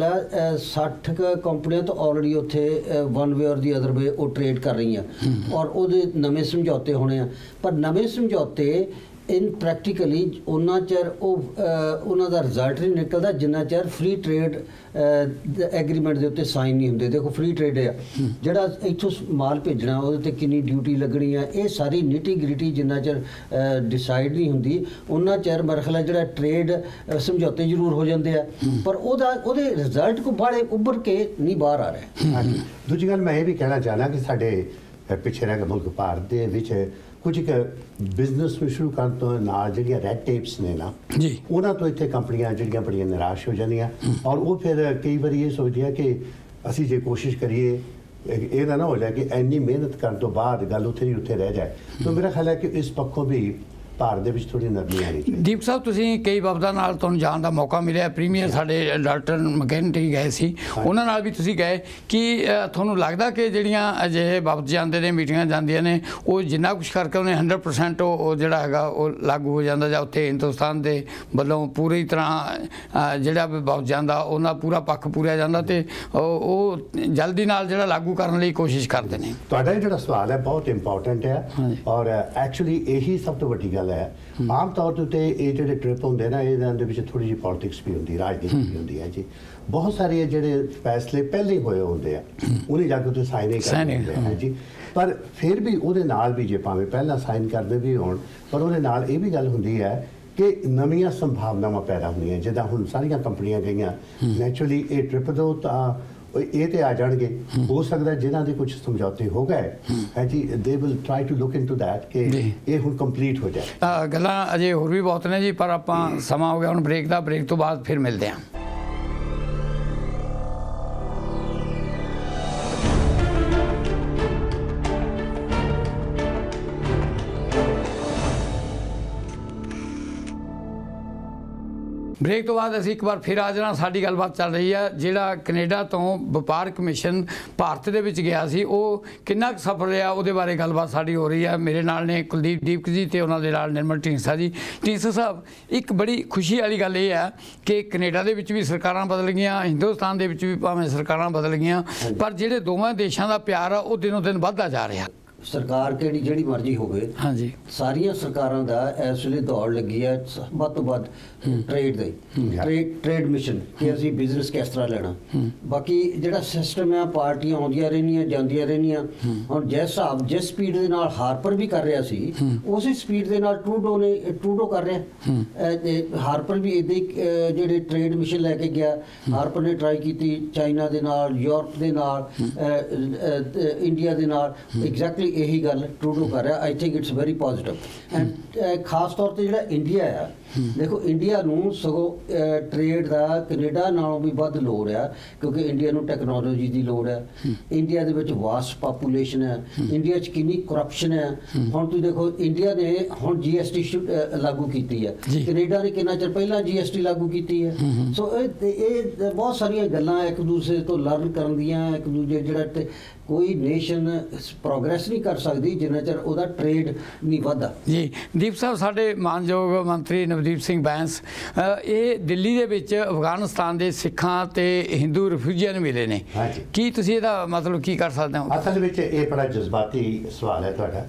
60 ਕੰਪਨੀਆਂ ਤਾਂ ਆਲਰੇਡੀ ਉੱਥੇ ਵਨ ਵੇ ਔਰ ਦੀ ਅਦਰ ਵੇ ਉਹ ਟ੍ਰੇਡ ਕਰ ਰਹੀਆਂ ਔਰ ਉਹਦੇ ਨਵੇਂ ਸਮਝੌਤੇ ਹੋਣੇ ਆ। ਪਰ ਨਵੇਂ ਸਮਝੌਤੇ ਇਨ ਪ੍ਰੈਕਟੀਕਲੀ ਉਹਨਾਂ ਚਿਰ ਉਹਨਾਂ ਦਾ ਰਿਜ਼ਲਟ ਨਹੀਂ ਨਿਕਲਦਾ ਜਿੰਨਾ ਚਿਰ ਫ੍ਰੀ ਟ੍ਰੇਡ ਐਗਰੀਮੈਂਟ ਦੇ ਉੱਤੇ ਸਾਈਨ ਨਹੀਂ ਹੁੰਦੇ। ਦੇਖੋ ਫ੍ਰੀ ਟ੍ਰੇਡ ਆ, ਜਿਹੜਾ ਇੱਥੋਂ ਮਾਲ ਭੇਜਣਾ ਉਹਦੇ ਤੇ ਕਿੰਨੀ ਡਿਊਟੀ ਲੱਗਣੀ ਆ, ਇਹ ਸਾਰੀ ਨਿਟੀ ਗ੍ਰਿਟੀ ਜਿੰਨਾ ਚਿਰ ਡਿਸਾਈਡ ਨਹੀਂ ਹੁੰਦੀ ਉਹਨਾਂ ਚਿਰ ਮਰਖਲਾ ਜਿਹੜਾ ਟ੍ਰੇਡ ਸਮਝੌਤੇ ਜ਼ਰੂਰ ਹੋ ਜਾਂਦੇ ਆ ਪਰ ਉਹਦੇ ਰਿਜ਼ਲਟ ਕੋ ਬਾਹਰ ਉੱਭਰ ਕੇ ਨਹੀਂ ਬਾਹਰ ਆ ਰਿਹਾ। ਦੂਜੀ ਗੱਲ ਮੈਂ ਇਹ ਵੀ ਕਹਿਣਾ ਚਾਹਨਾ ਕਿ ਸਾਡੇ ਪਿੱਛੇ ਰਹਿ ਗਏ ਮੁਲਕ ਭਾਰਤ ਦੇ ਵਿੱਚ ਕੁਝ ਇੱਕ ਬਿਜ਼ਨਸ ਨੂੰ ਸ਼ੁਰੂ ਕਰਨ ਤੋਂ ਨਾਲ ਜਿਹੜੀਆਂ ਰੈਡ ਟੇਪਸ ਨੇ ਨਾ ਜੀ ਉਹਨਾਂ ਤੋਂ ਇੱਥੇ ਕੰਪਨੀਆਂ ਜਿਹੜੀਆਂ ਬੜੀਆਂ ਨਿਰਾਸ਼ ਹੋ ਜਾਂਦੀਆਂ ਔਰ ਉਹ ਫਿਰ ਕਈ ਵਾਰੀ ਇਹ ਸੋਚਦੀਆਂ ਕਿ ਅਸੀਂ ਜੇ ਕੋਸ਼ਿਸ਼ ਕਰੀਏ ਇਹ ਨਾ ਹੋ ਜਾਏ ਕਿ ਇੰਨੀ ਮਿਹਨਤ ਕਰਨ ਤੋਂ ਬਾਅਦ ਗੱਲ ਉੱਥੇ ਦੀ ਉੱਥੇ ਰਹਿ ਜਾਏ। ਤਾਂ ਮੇਰਾ ਖਿਆਲ ਹੈ ਕਿ ਇਸ ਪੱਖੋਂ ਵੀ ਭਾਰਤ ਦੇ ਵਿੱਚ ਥੋੜੀ ਨਰਮੀ ਆਣੀ ਚਾਹੀਦੀ। ਦੀਪ ਸਾਹਿਬ ਤੁਸੀਂ ਕਈ ਵਫਦਾਂ ਨਾਲ ਤੁਹਾਨੂੰ ਜਾਣ ਦਾ ਮੌਕਾ ਮਿਲਿਆ, ਪ੍ਰੀਮੀਅਰ ਸਾਡੇ ਡਾਕਟਰ ਮਕੈਨਟੀ ਗਏ ਸੀ ਉਹਨਾਂ ਨਾਲ ਵੀ ਤੁਸੀਂ ਗਏ ਕਿ ਤੁਹਾਨੂੰ ਲੱਗਦਾ ਕਿ ਜਿਹੜੀਆਂ ਅਜਿਹੇ ਵਫਦ ਜਾਂਦੇ ਨੇ ਮੀਟਿੰਗਾਂ ਜਾਂਦੀਆਂ ਨੇ ਉਹ ਜਿੰਨਾ ਕੁਛ ਕਰਕੇ ਉਹਨੇ 100% ਉਹ ਜਿਹੜਾ ਹੈਗਾ ਉਹ ਲਾਗੂ ਹੋ ਜਾਂਦਾ ਜਾਂ ਉੱਥੇ ਹਿੰਦੁਸਤਾਨ ਦੇ ਵੱਲੋਂ ਪੂਰੀ ਤਰ੍ਹਾਂ ਜਿਹੜਾ ਵਫਦ ਜਾਂਦਾ ਉਹਨਾਂ ਪੂਰਾ ਪੱਖ ਪੂਰਿਆ ਜਾਂਦਾ ਤੇ ਉਹ ਜਲਦੀ ਨਾਲ ਜਿਹੜਾ ਲਾਗੂ ਕਰਨ ਲਈ ਕੋਸ਼ਿਸ਼ ਕਰਦੇ ਨੇ? ਤੁਹਾਡਾ ਜਿਹੜਾ ਸਵਾਲ ਹੈ ਬਹੁਤ ਇੰਪੋਰਟੈਂਟ ਹੈ ਔਰ ਐਕਚੁਅਲੀ ਇਹੀ ਸਭ ਤੋਂ ਵੱਡੀ ਗੱਲ ਹੈ। ਆਮ ਤੌਰ ਤੇ ਇਹ ਜਿਹੜੇ ਟ੍ਰਿਪ ਹੁੰਦੇ ਨਾ ਇਹਨਾਂ ਦੇ ਵਿੱਚ ਥੋੜੀ ਜਿਹੀ ਪੋਲਿਟਿਕਸ ਵੀ ਹੁੰਦੀ, ਰਾਜਨੀਤੀ ਵੀ ਹੁੰਦੀ ਹੈ ਜੀ। ਬਹੁਤ ਸਾਰੇ ਜਿਹੜੇ ਫੈਸਲੇ ਪਹਿਲੇ ਹੀ ਹੋਏ ਹੁੰਦੇ ਆ ਉਹਨੇ ਜਾ ਕੇ ਉੱਥੇ ਸਾਈਨ ਹੀ ਕਰਦੇ ਹੁੰਦੇ ਜੀ। ਪਰ ਫਿਰ ਵੀ ਉਹਦੇ ਨਾਲ ਵੀ ਜੇ ਭਾਵੇਂ ਪਹਿਲਾਂ ਸਾਈਨ ਕਰਦੇ ਵੀ ਹੋਣ ਪਰ ਉਹਦੇ ਨਾਲ ਇਹ ਵੀ ਗੱਲ ਹੁੰਦੀ ਹੈ ਕਿ ਨਵੀਆਂ ਸੰਭਾਵਨਾਵਾਂ ਪੈਦਾ ਹੁੰਦੀਆਂ। ਜਿੱਦਾਂ ਹੁਣ ਸਾਰੀਆਂ ਕੰਪਨੀਆਂ ਗਈਆਂ ਨੈਚੁਰਲੀ ਇਹ ਟ੍ਰਿਪ ਤੋਂ ਤਾਂ ਇਹ ਤੇ ਆ ਜਾਣਗੇ। ਹੋ ਸਕਦਾ ਜਿਨ੍ਹਾਂ ਦੇ ਕੁਝ ਸਮਝੌਤੇ ਹੋ ਗਏ ਹੈ ਜੀ they will try to look into that ਕਿ ਇਹ ਹੁਣ ਕੰਪਲੀਟ ਹੋ ਜਾਏ। ਗੱਲਾਂ ਅਜੇ ਹੋਰ ਵੀ ਬਹੁਤ ਨੇ ਜੀ ਪਰ ਆਪਾਂ ਸਮਾਂ ਹੋ ਗਿਆ ਹੁਣ ਬ੍ਰੇਕ ਦਾ, ਬ੍ਰੇਕ ਤੋਂ ਬਾਅਦ ਫਿਰ ਮਿਲਦੇ ਹਾਂ। ਬ੍ਰੇਕ ਤੋਂ ਬਾਅਦ ਅਸੀਂ ਇੱਕ ਵਾਰ ਫਿਰ ਆ ਜਾਣਾ। ਸਾਡੀ ਗੱਲਬਾਤ ਚੱਲ ਰਹੀ ਹੈ ਜਿਹੜਾ ਕੈਨੇਡਾ ਤੋਂ ਵਪਾਰ ਕਮਿਸ਼ਨ ਭਾਰਤ ਦੇ ਵਿੱਚ ਗਿਆ ਸੀ ਉਹ ਕਿੰਨਾ ਕੁ ਸਫਲ ਰਿਹਾ ਉਹਦੇ ਬਾਰੇ ਗੱਲਬਾਤ ਸਾਡੀ ਹੋ ਰਹੀ ਹੈ। ਮੇਰੇ ਨਾਲ ਨੇ ਕੁਲਦੀਪ ਦੀਪਕ ਜੀ ਤੇ ਉਹਨਾਂ ਦੇ ਨਾਲ ਨਿਰਮਲ ਢੀਂਡਸਾ ਜੀ। ਢੀਂਡਸਾ ਸਾਹਿਬ ਇੱਕ ਬੜੀ ਖੁਸ਼ੀ ਵਾਲੀ ਗੱਲ ਇਹ ਹੈ ਕਿ ਕੈਨੇਡਾ ਦੇ ਵਿੱਚ ਵੀ ਸਰਕਾਰਾਂ ਬਦਲ ਗਈਆਂ, ਹਿੰਦੁਸਤਾਨ ਦੇ ਵਿੱਚ ਵੀ ਭਾਵੇਂ ਸਰਕਾਰਾਂ ਬਦਲ ਗਈਆਂ ਪਰ ਜਿਹੜੇ ਦੋਵਾਂ ਦੇਸ਼ਾਂ ਦਾ ਪਿਆਰ ਆ ਉਹ ਦਿਨੋਂ ਦਿਨ ਵੱਧਦਾ ਜਾ ਰਿਹਾ। ਸਰਕਾਰ ਕਿਹੜੀ ਜਿਹੜੀ ਮਰਜ਼ੀ ਹੋਵੇ, ਹਾਂਜੀ ਸਾਰੀਆਂ ਸਰਕਾਰਾਂ ਦਾ ਇਸ ਵੇਲੇ ਦੌੜ ਲੱਗੀ ਹੈ ਵੱਧ ਤੋਂ ਵੱਧ ਟ੍ਰੇਡ ਦੇ ਟ੍ਰੇਡ ਮਿਸ਼ਨ ਕਿ ਅਸੀਂ ਬਿਜ਼ਨਸ ਕਿਸ ਤਰ੍ਹਾਂ ਲੈਣਾ। ਬਾਕੀ ਜਿਹੜਾ ਸਿਸਟਮ ਹੈ, ਪਾਰਟੀਆਂ ਆਉਂਦੀਆਂ ਰਹਿੰਦੀਆਂ ਜਾਂਦੀਆਂ ਰਹਿੰਦੀਆਂ। ਹੁਣ ਜਿਸ ਸਪੀਡ ਦੇ ਨਾਲ ਹਾਰਪਰ ਵੀ ਕਰ ਰਿਹਾ ਸੀ, ਉਸੇ ਸਪੀਡ ਦੇ ਨਾਲ ਟਰੂਡੋ ਕਰ ਰਿਹਾ। ਹਾਰਪਰ ਵੀ ਇੱਦਾਂ ਹੀ ਜਿਹੜੇ ਟ੍ਰੇਡ ਮਿਸ਼ਨ ਲੈ ਕੇ ਗਿਆ। ਹਾਰਪਰ ਨੇ ਟਰਾਈ ਕੀਤੀ ਚਾਈਨਾ ਦੇ ਨਾਲ, ਯੂਰਪ ਦੇ ਨਾਲ, ਇੰਡੀਆ ਦੇ ਨਾਲ। ਐਗਜ਼ੈਕਟਲੀ ਇਹੀ ਗੱਲ ਟਰੂਡੋ ਕਰ ਰਿਹਾ। I think it's very positive. And ਖਾਸ ਤੌਰ ਤੇ ਜਿਹੜਾ ਇੰਡੀਆ ਆ, ਦੇਖੋ ਇੰਡੀਆ ਨੂੰ ਸਗੋਂ ਟ੍ਰੇਡ ਦਾ ਕੈਨੇਡਾ ਨਾਲੋਂ ਵੀ ਵੱਧ ਲੋੜ ਆ, ਕਿਉਂਕਿ ਇੰਡੀਆ ਨੂੰ ਟੈਕਨੋਲੋਜੀ ਦੀ ਲੋੜ ਹੈ। ਇੰਡੀਆ ਦੇ ਵਿੱਚ ਵਾਸਟ ਪਾਪੂਲੇਸ਼ਨ ਹੈ। ਇੰਡੀਆ 'ਚ ਕਿੰਨੀ ਕਰਪਸ਼ਨ ਹੈ। ਹੁਣ ਤੁਸੀਂ ਦੇਖੋ ਇੰਡੀਆ ਨੇ ਹੁਣ GST ਲਾਗੂ ਕੀਤੀ ਹੈ, ਕੈਨੇਡਾ ਨੇ ਕਿੰਨਾ ਚਿਰ ਪਹਿਲਾਂ GST ਲਾਗੂ ਕੀਤੀ ਹੈ। ਸੋ ਇਹ ਬਹੁਤ ਸਾਰੀਆਂ ਗੱਲਾਂ ਇੱਕ ਦੂਸਰੇ ਤੋਂ ਲਰਨ ਕਰਨ ਦੀਆਂ। ਇੱਕ ਦੂਜੇ ਜਿਹੜਾ ਕੋਈ ਨੇਸ਼ਨ ਪ੍ਰੋਗਰੈਸ ਨਹੀਂ ਕਰ ਸਕਦੀ ਜਿੰਨਾ ਚਿਰ ਉਹਦਾ ਟ੍ਰੇਡ ਨਹੀਂ ਵਧਦਾ। ਜੀ ਦੀਪ ਸਾਹਿਬ, ਸਾਡੇ ਮਾਨਯੋਗ ਮੰਤਰੀ ਨਵਦੀਪ ਸਿੰਘ ਬੈਂਸ ਇਹ ਦਿੱਲੀ ਦੇ ਵਿੱਚ ਅਫਗਾਨਿਸਤਾਨ ਦੇ ਸਿੱਖਾਂ ਤੇ ਹਿੰਦੂ ਰਿਫਿਊਜੀਆਂ ਨੂੰ ਮਿਲੇ ਨੇ। ਕੀ ਤੁਸੀਂ ਇਹਦਾ ਮਤਲਬ ਕੀ ਕਰ ਸਕਦੇ ਹੋ? ਅਸਲ ਵਿੱਚ ਇਹ ਬੜਾ ਜਜ਼ਬਾਤੀ ਸਵਾਲ ਹੈ ਤੁਹਾਡਾ।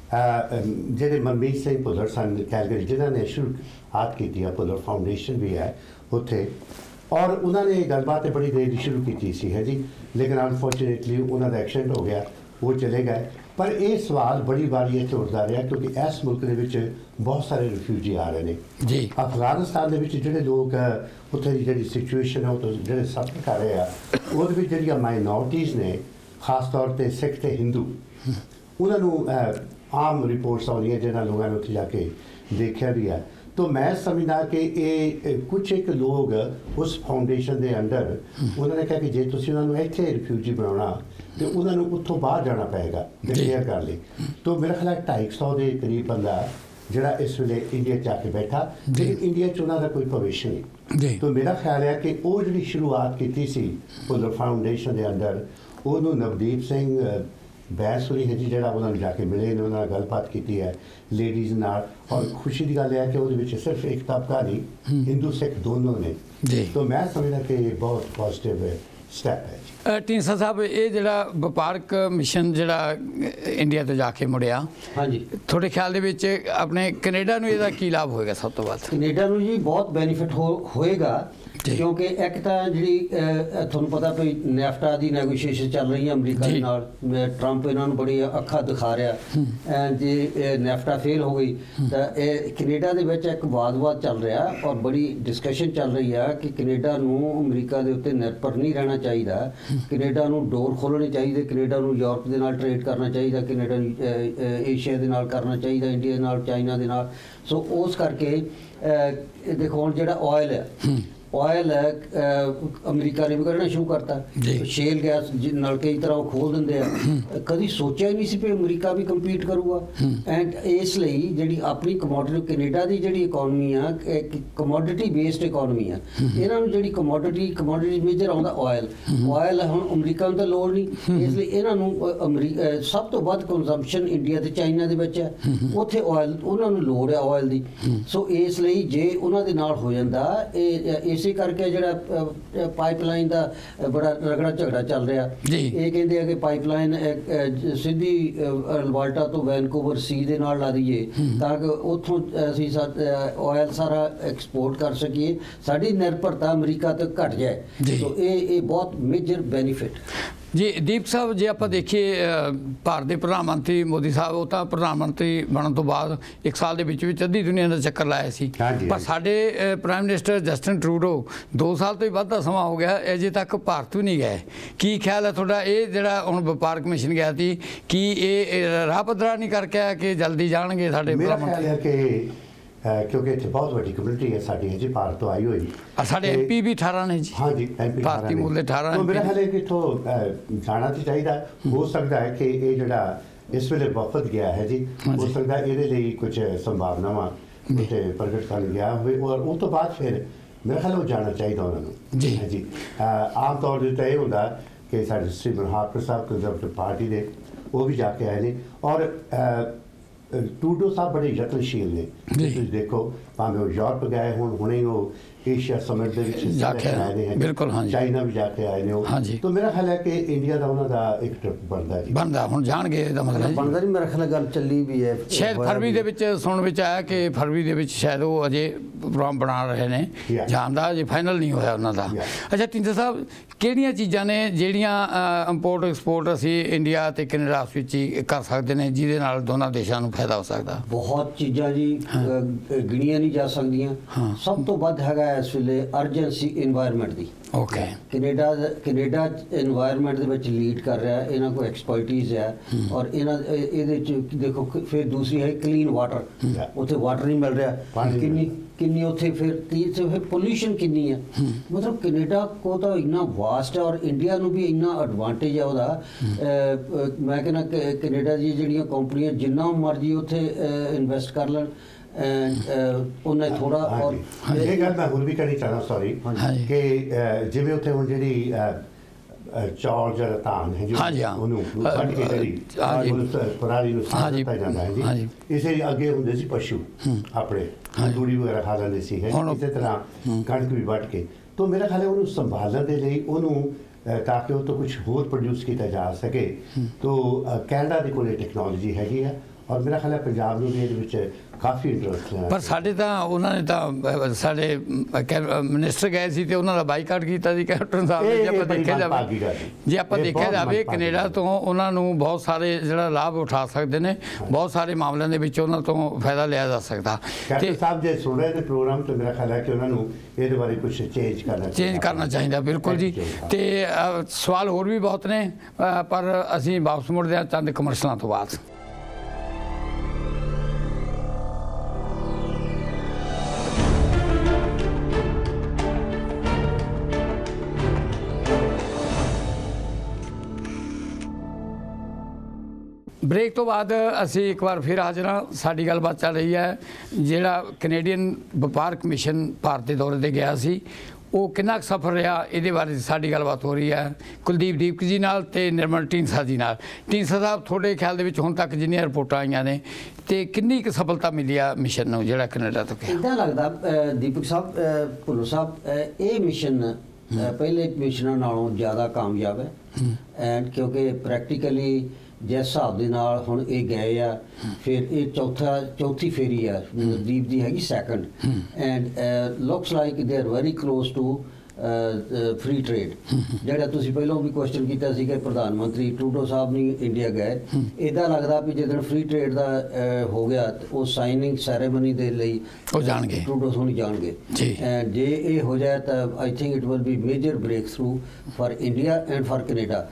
ਜਿਹੜੇ ਮਨਮੀਤ ਸਿੰਘ ਭੁੱਲਰ ਸਨ ਕੈਲਗਰੀ, ਜਿਨ੍ਹਾਂ ਨੇ ਸ਼ੁਰੂਆਤ ਕੀਤੀ ਹੈ, ਭੁੱਲਰ ਫਾਊਂਡੇਸ਼ਨ ਵੀ ਹੈ ਉੱਥੇ, ਔਰ ਉਹਨਾਂ ਨੇ ਗੱਲਬਾਤ ਬੜੀ ਦੇਰ ਦੀ ਸ਼ੁਰੂ ਕੀਤੀ ਸੀ ਹੈ ਜੀ, ਲੇਕਿਨ ਅਨਫੋਰਚੂਨੇਟਲੀ ਉਹਨਾਂ ਦਾ ਐਕਸੀਡੈਂਟ ਹੋ ਗਿਆ, ਉਹ ਚਲੇ ਗਏ। ਪਰ ਇਹ ਸਵਾਲ ਬੜੀ ਵਾਰੀ ਇੱਥੇ ਉੱਠਦਾ ਰਿਹਾ ਕਿਉਂਕਿ ਇਸ ਮੁਲਕ ਦੇ ਵਿੱਚ ਬਹੁਤ ਸਾਰੇ ਰਿਫਿਊਜੀ ਆ ਰਹੇ ਨੇ ਜੀ। ਅਫਗਾਨਿਸਤਾਨ ਦੇ ਵਿੱਚ ਜਿਹੜੇ ਲੋਕ ਉੱਥੇ ਦੀ ਜਿਹੜੀ ਸਿਚੁਏਸ਼ਨ ਹੈ, ਉਹ ਜਿਹੜੇ ਸਫਰ ਕਰ ਰਹੇ ਆ, ਉਹਦੇ ਵਿੱਚ ਜਿਹੜੀਆਂ ਮਾਈਨੋਰਟੀਜ਼ ਨੇ, ਖਾਸ ਤੌਰ 'ਤੇ ਸਿੱਖ ਤੇ ਹਿੰਦੂ, ਉਹਨਾਂ ਨੂੰ ਆਮ ਰਿਪੋਰਟਸ ਆਉਂਦੀਆਂ ਜਿਹਨਾਂ ਲੋਕਾਂ ਨੇ ਉੱਥੇ ਜਾ ਕੇ ਦੇਖਿਆ ਵੀ ਹੈ। तो मैं समझदा कि ये कुछ एक लोग उस फाउंडेशन के अंडर उन्होंने कहा कि जे तुसीं उन्हां नूं इत्थे रिफ्यूजी बनाउणा तो उन्हां नूं उत्थों बाहर जाना पेगा क्लियर कर ली। तो मेरा ख्याल 250 के करीब बंदा जिहड़ा इस वेले इंडिया च आके बैठा, लेकिन इंडिया च उन्हां दा कोई भविष्य नहीं। तो मेरा ख्याल है कि वो जिहड़ी शुरुआत कीती सी भुल्लर फाउंडेशन के अंडर, उन्होंने नवदीप सिंह ਬੈਂਸ ਹੋਰੀ ਹੈ ਜੀ ਜਿਹੜਾ ਉਹਨਾਂ ਨੂੰ ਜਾ ਕੇ ਮਿਲੇ ਨੇ, ਉਹਨਾਂ ਨਾਲ ਗੱਲਬਾਤ ਕੀਤੀ ਹੈ ਲੇਡੀਜ਼ ਨਾਲ। ਔਰ ਖੁਸ਼ੀ ਦੀ ਗੱਲ ਹੈ ਕਿ ਉਹਦੇ ਵਿੱਚ ਸਿਰਫ ਇੱਕ ਤਬਕਾ ਨਹੀਂ, ਹਿੰਦੂ ਸਿੱਖ ਦੋਨੋਂ ਨੇ ਜੀ। ਤਾਂ ਮੈਂ ਸਮਝਦਾ ਕਿ ਇਹ ਬਹੁਤ ਪੋਜ਼ਿਟਿਵ ਸਟੈਪ ਹੈ। ਢੀਂਡਸਾ ਸਾਹਿਬ, ਇਹ ਜਿਹੜਾ ਵਪਾਰਕ ਮਿਸ਼ਨ ਜਿਹੜਾ ਇੰਡੀਆ ਤੋਂ ਜਾ ਕੇ ਮੁੜਿਆ, ਹਾਂਜੀ, ਤੁਹਾਡੇ ਖਿਆਲ ਦੇ ਵਿੱਚ ਆਪਣੇ ਕੈਨੇਡਾ ਨੂੰ ਇਹਦਾ ਕੀ ਲਾਭ ਹੋਏਗਾ? ਸਭ ਤੋਂ ਵੱਧ ਕੈਨੇਡਾ ਨੂੰ ਜੀ ਬਹੁਤ ਬੈਨੀਫਿਟ ਹੋਏਗਾ, ਕਿਉਂਕਿ ਇੱਕ ਤਾਂ ਜਿਹੜੀ ਤੁਹਾਨੂੰ ਪਤਾ ਵੀ ਨੈਫਟਾ ਦੀ ਨੈਗੋਸ਼ੀਏਸ਼ਨ ਚੱਲ ਰਹੀ ਹੈ ਅਮਰੀਕਾ ਦੇ ਨਾਲ। ਟਰੰਪ ਇਹਨਾਂ ਨੂੰ ਬੜੀ ਅੱਖਾਂ ਦਿਖਾ ਰਿਹਾ। ਜੇ ਨੈਫਟਾ ਫੇਲ ਹੋ ਗਈ ਤਾਂ ਇਹ ਕੈਨੇਡਾ ਦੇ ਵਿੱਚ ਇੱਕ ਵਾਦ ਚੱਲ ਰਿਹਾ ਔਰ ਬੜੀ ਡਿਸਕਸ਼ਨ ਚੱਲ ਰਹੀ ਆ ਕਿ ਕੈਨੇਡਾ ਨੂੰ ਅਮਰੀਕਾ ਦੇ ਉੱਤੇ ਨਿਰਭਰ ਨਹੀਂ ਰਹਿਣਾ ਚਾਹੀਦਾ। ਕੈਨੇਡਾ ਨੂੰ ਡੋਰ ਖੋਲ੍ਹਣੇ ਚਾਹੀਦੇ, ਕੈਨੇਡਾ ਨੂੰ ਯੂਰਪ ਦੇ ਨਾਲ ਟ੍ਰੇਡ ਕਰਨਾ ਚਾਹੀਦਾ, ਕੈਨੇਡਾ ਨੂੰ ਏਸ਼ੀਆ ਦੇ ਨਾਲ ਕਰਨਾ ਚਾਹੀਦਾ, ਇੰਡੀਆ ਦੇ ਨਾਲ, ਚਾਈਨਾ ਦੇ ਨਾਲ। ਸੋ ਉਸ ਕਰਕੇ ਦੇਖੋ ਹੁਣ ਜਿਹੜਾ ਆਇਲ ਹੈ, ਆਇਲ ਅਮਰੀਕਾ ਨੇ ਵੀ ਕੱਢਣਾ ਸ਼ੁਰੂ ਕਰਤਾ। ਸ਼ੇਲ ਗੈਸ ਨਾਲ ਕਈ ਤਰ੍ਹਾਂ ਉਹ ਖੋਲ ਦਿੰਦੇ ਆ। ਕਦੀ ਸੋਚਿਆ ਹੀ ਨਹੀਂ ਸੀ ਵੀ ਅਮਰੀਕਾ ਵੀ ਕੰਪੀਟ ਕਰੂਗਾ। ਐਂਡ ਇਸ ਲਈ ਜਿਹੜੀ ਆਪਣੀ ਕਮੋਡਿਟੀ, ਕੈਨੇਡਾ ਦੀ ਜਿਹੜੀ ਇਕੋਨਮੀ ਆ, ਕਮੋਡਿਟੀ ਬੇਸਡ ਇਕੋਨਮੀ ਆ। ਇਹਨਾਂ ਨੂੰ ਜਿਹੜੀ ਕਮੋਡਿਟੀ ਮੇਜਰ ਆਉਂਦਾ ਆਇਲ ਹੁਣ ਅਮਰੀਕਾ ਨੂੰ ਤਾਂ ਲੋੜ ਨਹੀਂ, ਇਸ ਲਈ ਇਹਨਾਂ ਨੂੰ ਸਭ ਤੋਂ ਵੱਧ ਕੰਜ਼ੰਪਸ਼ਨ ਇੰਡੀਆ ਤੇ ਚਾਈਨਾ ਦੇ ਵਿੱਚ ਹੈ। ਉੱਥੇ ਆਇਲ ਉਹਨਾਂ ਨੂੰ ਲੋੜ ਹੈ ਆਇਲ ਦੀ। ਸੋ ਇਸ ਲਈ ਜੇ ਉਹਨਾਂ ਦੇ ਨਾਲ ਹੋ ਜਾਂਦਾ, ਇਸੇ ਕਰਕੇ ਜਿਹੜਾ ਪਾਈਪਲਾਈਨ ਦਾ ਬੜਾ ਰਗੜਾ ਝਗੜਾ ਚੱਲ ਰਿਹਾ। ਇਹ ਕਹਿੰਦੇ ਆ ਕਿ ਪਾਈਪਲਾਈਨ ਸਿੱਧੀ ਅਲਬਰਟਾ ਤੋਂ ਵੈਨਕੂਵਰ ਸੀ ਦੇ ਨਾਲ ਲਾ ਦਈਏ ਤਾਂ ਕਿ ਉੱਥੋਂ ਅਸੀਂ ਆਇਲ ਸਾਰਾ ਐਕਸਪੋਰਟ ਕਰ ਸਕੀਏ, ਸਾਡੀ ਨਿਰਭਰਤਾ ਅਮਰੀਕਾ ਤੋਂ ਘਟ ਜਾਏ। ਸੋ ਇਹ ਬਹੁਤ ਮੇਜਰ ਬੈਨੀਫਿਟ ਜੀ। ਦੀਪ ਸਾਹਿਬ, ਜੇ ਆਪਾਂ ਦੇਖੀਏ ਭਾਰਤ ਦੇ ਪ੍ਰਧਾਨ ਮੰਤਰੀ ਮੋਦੀ ਸਾਹਿਬ, ਉਹ ਤਾਂ ਪ੍ਰਧਾਨ ਮੰਤਰੀ ਬਣਨ ਤੋਂ ਬਾਅਦ 1 ਸਾਲ ਦੇ ਵਿੱਚ ਅੱਧੀ ਦੁਨੀਆ ਦਾ ਚੱਕਰ ਲਾਇਆ ਸੀ। ਪਰ ਸਾਡੇ ਪ੍ਰਾਈਮ ਮਿਨਿਸਟਰ ਜਸਟਿਨ ਟਰੂਡੋ 2 ਸਾਲ ਤੋਂ ਵੀ ਵੱਧ ਦਾ ਸਮਾਂ ਹੋ ਗਿਆ, ਅਜੇ ਤੱਕ ਭਾਰਤ ਵੀ ਨਹੀਂ ਗਏ। ਕੀ ਖਿਆਲ ਹੈ ਤੁਹਾਡਾ? ਇਹ ਜਿਹੜਾ ਹੁਣ ਵਪਾਰਕ ਮਿਸ਼ਨ ਗਿਆ ਸੀ, ਕੀ ਇਹ ਰਾਹ ਪੱਧਰਾ ਨਹੀਂ ਕਰਕੇ ਆਇਆ ਕਿ ਜਲਦੀ ਜਾਣਗੇ ਸਾਡੇ ਪ੍ਰਧਾਨ ਮੰਤਰੀ? ਮੇਰਾ ਖਿਆਲ ਹੈ ਕਿ ਕਿਉਂਕਿ ਇੱਥੇ ਬਹੁਤ ਵੱਡੀ ਕਮਿਊਨਿਟੀ ਹੈ ਸਾਡੀ ਹੈ ਜੀ, ਭਾਰਤ ਤੋਂ ਆਈ ਹੋਈ। ਸਾਡੇ MP ਵੀ 18 ਨੇ ਜੀ। ਹਾਂਜੀ, MP ਭਾਰਤੀ ਮੂਲ ਦੇ 18। ਤਾਂ ਮੇਰਾ ਖਿਆਲ ਹੈ ਕਿ ਇੱਥੋਂ ਜਾਣਾ ਤਾਂ ਚਾਹੀਦਾ। ਹੋ ਸਕਦਾ ਹੈ ਕਿ ਇਹ ਜਿਹੜਾ ਇਸ ਵੇਲੇ ਵਫਦ ਗਿਆ ਹੈ ਜੀ, ਹੋ ਸਕਦਾ ਇਹਦੇ ਲਈ ਕੁਝ ਸੰਭਾਵਨਾਵਾਂ ਉੱਥੇ ਪ੍ਰਗਟ ਕਰਨ ਗਿਆ ਹੋਵੇ ਔਰ ਉਸ ਤੋਂ ਬਾਅਦ ਫਿਰ ਮੇਰਾ ਖਿਆਲ ਉਹ ਜਾਣਾ ਚਾਹੀਦਾ ਉਹਨਾਂ ਨੂੰ ਜੀ। ਜੀ ਆਮ ਤੌਰ 'ਤੇ ਤਾਂ ਇਹ ਹੁੰਦਾ ਕਿ ਸਾਡੇ ਸਿਮਰਨ ਹਾਪਰ ਸਾਹਿਬ ਕੰਜ਼ਰਵੇਟਿਵ ਪਾਰਟੀ ਦੇ ਉਹ ਵੀ ਜਾ ਕੇ ਆਏ ਨੇ ਔਰ ਟਰੂਡੋ ਸਾਹਿਬ ਬੜੇ ਯਤਨਸ਼ੀਲ ਨੇ। ਤੁਸੀਂ ਦੇਖੋ, ਭਾਵੇਂ ਉਹ ਯੂਰਪ ਗਏ ਹੁਣ, ਹੁਣੇ ਉਹ ਏਸ਼ੀਆ ਸਮਿਟ ਦੇ ਵਿੱਚ ਜਾ ਕੇ ਆਏ ਨੇ, ਬਿਲਕੁਲ, ਹਾਂਜੀ। ਚਾਈਨਾ ਵੀ ਜਾ ਕੇ ਆਏ ਨੇ ਉਹ। ਹਾਂਜੀ। ਤਾਂ ਮੇਰਾ ਖਿਆਲ ਹੈ ਕਿ ਇੰਡੀਆ ਦਾ ਉਹਨਾਂ ਦਾ ਇੱਕ ਟ੍ਰਿਪ ਬਣਦਾ ਜੀ। ਬਣਦਾ ਹੁਣ ਜਾਣਗੇ ਇਹਦਾ ਮਤਲਬ ਜੀ। ਬਣਦਾ ਨਹੀਂ, ਮੇਰਾ ਖਿਆਲ ਗੱਲ ਚੱਲੀ ਵੀ ਹੈ। ਸ਼ਾਇਦ ਫਰਵਰੀ ਦੇ ਵਿੱਚ ਸੁਣਨ ਵਿੱਚ ਆਇਆ ਕਿ ਫਰਵਰੀ ਦੇ ਵਿੱਚ ਸ਼ਾਇਦ ਉਹ ਅਜੇ ਪ੍ਰੋਗਰਾਮ ਬਣਾ ਰਹੇ ਨੇ Yeah. ਜਾਣ ਦਾ, ਅਜੇ ਫਾਈਨਲ ਨਹੀਂ ਹੋਇਆ ਉਹਨਾਂ ਦਾ। Yeah. ਅੱਛਾ ਟਿੰਦਰ ਸਾਹਿਬ, ਕਿਹੜੀਆਂ ਚੀਜ਼ਾਂ ਨੇ ਜਿਹੜੀਆਂ ਇੰਪੋਰਟ ਐਕਸਪੋਰਟ ਅਸੀਂ ਇੰਡੀਆ ਤੇ ਕੈਨੇਡਾ ਆਪਸ ਵਿੱਚ ਹੀ ਕਰ ਸਕਦੇ ਨੇ ਜਿਹਦੇ ਨਾਲ ਦੋਨਾਂ ਦੇਸ਼ਾਂ ਨੂੰ ਫਾਇਦਾ ਹੋ ਸਕਦਾ? ਬਹੁਤ ਚੀਜ਼ਾਂ ਜੀ, ਗਿਣੀਆਂ ਨਹੀਂ ਜਾ ਸਕਦੀਆਂ। ਸਭ ਤੋਂ ਵੱਧ ਹੈਗਾ ਇਸ ਵੇਲੇ ਅਰਜੈਂਸੀ এনवायरमेंट ਦੀ। ਓਕੇ। ਕੈਨੇਡਾ এনवायरमेंट ਦੇ ਵਿੱਚ ਲੀਡ ਕਰ ਰਿਹਾ, ਇਹਨਾਂ ਕੋਲ ਐਕਸਪਰਟਿਜ਼ ਹੈ। ਔਰ ਇਹਦੇ ਚ ਦੇਖੋ, ਫਿਰ ਦੂਸਰੀ ਹੈ ਕਲੀਨ ਵਾਟਰ। ਉੱਥੇ ਵਾਟਰ ਨਹੀਂ ਮਿਲ ਰਿਹਾ, ਕਿੰਨੀ ਉੱਥੇ ਫਿਰ ਪੋਲਿਊਸ਼ਨ ਕਿੰਨੀ ਹੈ। ਮਤਲਬ ਕੈਨੇਡਾ ਕੋ ਤਾਂ ਇੰਨਾ ਵਾਸਟ ਹੈ, ਔਰ ਇੰਡੀਆ ਨੂੰ ਵੀ ਇੰਨਾ ਐਡਵਾਂਟੇਜ ਹੈ ਉਹਦਾ। ਮੈਂ ਕਹਿੰਦਾ ਕੈਨੇਡਾ ਦੀ ਜਿਹੜੀਆਂ ਕੰਪਨੀਆਂ ਜਿੰਨਾ ਮਰਜ਼ੀ ਉੱਥੇ ਇਨਵੈਸਟ ਕਰ ਲੈਣ, ਉਹਨਾਂ ਥੋੜਾ। ਔਰ ਇਹ ਗੱਲ ਮੈਂ ਹੋਰ ਵੀ ਕਹਿਣੀ ਚਾਹਣਾ, ਸੌਰੀ, ਕਿ ਜਿਵੇਂ ਉੱਥੇ ਹੁਣ ਜਿਹੜੀ ਚੌਲ ਜਿਹੜਾ ਧਾਨ ਹੈ ਹਾਂਜੀ, ਹਾਂ। ਉਹਨੂੰ ਕੱਢ ਕੇ ਜਿਹੜੀ ਪਰਾਲੀ ਨੂੰ ਸਾੜ ਦਿੱਤਾ ਜਾਂਦਾ ਹੈ ਜੀ। ਇਸੇ ਅੱਗੇ ਹੁੰਦੇ ਸੀ ਪਸ਼ੂ ਆਪਣੇ, ਤੂੜੀ ਵਗੈਰਾ ਖਾ ਲੈਂਦੇ ਸੀ, ਇਸੇ ਤਰ੍ਹਾਂ ਕਣਕ ਵੀ ਵੱਢ ਕੇ। ਤਾਂ ਮੇਰਾ ਖਿਆਲ ਹੈ ਉਹਨੂੰ ਸੰਭਾਲਣ ਦੇ ਲਈ ਉਹਨੂੰ ਤਾਂ ਕਿ ਉਹ ਤੋਂ ਕੁਝ ਹੋਰ ਪ੍ਰੋਡਿਊਸ ਕੀਤਾ ਜਾ ਸਕੇ, ਤਾਂ ਕੈਨੇਡਾ ਦੇ ਕੋਲ ਇਹ ਟੈਕਨੋਲੋਜੀ ਹੈਗੀ ਹੈ। ਔਰ ਮੇਰਾ ਖਿਆਲ ਹੈ ਪੰਜਾਬ ਨੂੰ ਵੀ ਇਹਦੇ ਵਿੱਚ ਕਾਫੀ ਇੰਟਰਸਟ ਹੈ। ਪਰ ਸਾਡੇ ਤਾਂ ਉਹਨਾਂ ਨੇ ਤਾਂ ਸਾਡੇ ਮਿਨਿਸਟਰ ਗਏ ਸੀ ਤੇ ਉਹਨਾਂ ਦਾ ਬਾਈਕਾਟ ਕੀਤਾ ਸੀ ਕੈਪਟਨ ਸਾਹਿਬ ਨੇ। ਜੇ ਆਪਾਂ ਦੇਖਿਆ ਜਾਵੇ ਕੈਨੇਡਾ ਤੋਂ ਉਹਨਾਂ ਨੂੰ ਬਹੁਤ ਸਾਰੇ ਜਿਹੜਾ ਲਾਭ ਉਠਾ ਸਕਦੇ ਨੇ, ਬਹੁਤ ਸਾਰੇ ਮਾਮਲਿਆਂ ਦੇ ਵਿੱਚ ਉਹਨਾਂ ਤੋਂ ਫਾਇਦਾ ਲਿਆ ਜਾ ਸਕਦਾ। ਕੈਪਟਨ ਸਾਹਿਬ ਜੇ ਸੁਣ ਰਹੇ ਨੇ ਪ੍ਰੋਗਰਾਮ, ਤਾਂ ਮੇਰਾ ਖਿਆਲ ਹੈ ਕਿ ਉਹਨਾਂ ਨੂੰ ਇਹਦੇ ਬਾਰੇ ਕੁਝ ਚੇਂਜ ਕਰਨਾ ਚਾਹੀਦਾ। ਬਿਲਕੁਲ ਜੀ। ਤੇ ਸਵਾਲ ਹੋਰ ਵੀ ਬਹੁਤ ਨੇ, ਪਰ ਅਸੀਂ ਵਾਪਸ ਮੁੜਦੇ ਹਾਂ ਚੰਦ ਕਮਰਸ਼ਲਾਂ ਤੋਂ ਬਾਅਦ। ਬ੍ਰੇਕ ਤੋਂ ਬਾਅਦ ਅਸੀਂ ਇੱਕ ਵਾਰ ਫਿਰ ਹਾਜ਼ਰ ਹਾਂ। ਸਾਡੀ ਗੱਲਬਾਤ ਚੱਲ ਰਹੀ ਹੈ ਜਿਹੜਾ ਕੈਨੇਡੀਅਨ ਵਪਾਰ ਕਮਿਸ਼ਨ ਭਾਰਤ ਦੇ ਦੌਰੇ 'ਤੇ ਗਿਆ ਸੀ, ਉਹ ਕਿੰਨਾ ਕੁ ਸਫਲ ਰਿਹਾ, ਇਹਦੇ ਬਾਰੇ ਸਾਡੀ ਗੱਲਬਾਤ ਹੋ ਰਹੀ ਹੈ ਕੁਲਦੀਪ ਦੀਪਕ ਜੀ ਨਾਲ ਤੇ ਨਿਰਮਲ ਢੀਂਡਸਾ ਜੀ ਨਾਲ। ਢੀਂਡਸਾ ਸਾਹਿਬ, ਤੁਹਾਡੇ ਖਿਆਲ ਦੇ ਵਿੱਚ ਹੁਣ ਤੱਕ ਜਿੰਨੀਆਂ ਰਿਪੋਰਟਾਂ ਆਈਆਂ ਨੇ, ਤੇ ਕਿੰਨੀ ਕੁ ਸਫਲਤਾ ਮਿਲੀ ਆ ਮਿਸ਼ਨ ਨੂੰ ਜਿਹੜਾ ਕੈਨੇਡਾ ਤੋਂ ਗਿਆ? ਇੱਦਾਂ ਲੱਗਦਾ ਦੀਪਕ ਸਾਹਿਬ, ਭੁੱਲਰ ਸਾਹਿਬ, ਇਹ ਮਿਸ਼ਨ ਪਹਿਲੇ ਮਿਸ਼ਨਾਂ ਨਾਲੋਂ ਜ਼ਿਆਦਾ ਕਾਮਯਾਬ ਹੈ। ਐਂਡ ਕਿਉਂਕਿ ਪ੍ਰੈਕਟੀਕਲੀ ਜਿਸ ਹਿਸਾਬ ਦੇ ਨਾਲ ਹੁਣ ਇਹ ਗਏ ਆ, ਫਿਰ ਇਹ ਚੌਥੀ ਫੇਰੀ ਆ। ਦੀਪ ਦੀ ਹੈਗੀ second. And looks like they are very close to free trade. ਜਿਹੜਾ ਤੁਸੀਂ ਪਹਿਲਾਂ ਵੀ ਕੁਐਸਚਨ ਕੀਤਾ ਸੀ ਕਿ ਪ੍ਰਧਾਨ ਮੰਤਰੀ ਟਰੂਡੋ ਸਾਹਿਬ ਨਹੀਂ ਇੰਡੀਆ ਗਏ, ਇੱਦਾਂ ਲੱਗਦਾ ਵੀ ਜਦੋਂ ਫ੍ਰੀ ਟ੍ਰੇਡ ਦਾ ਹੋ ਗਿਆ, ਉਹ ਸਾਈਨਿੰਗ ਸੈਰੇਮਨੀ ਦੇ ਲਈ ਉਹ ਜਾਣਗੇ, ਟਰੂਡੋ ਸਾਹਿਬ ਨਹੀਂ ਜਾਣਗੇ। ਐਂਡ ਜੇ ਇਹ ਹੋ ਜਾਏ ਤਾਂ I think it will be major breakthrough for India and for Canada.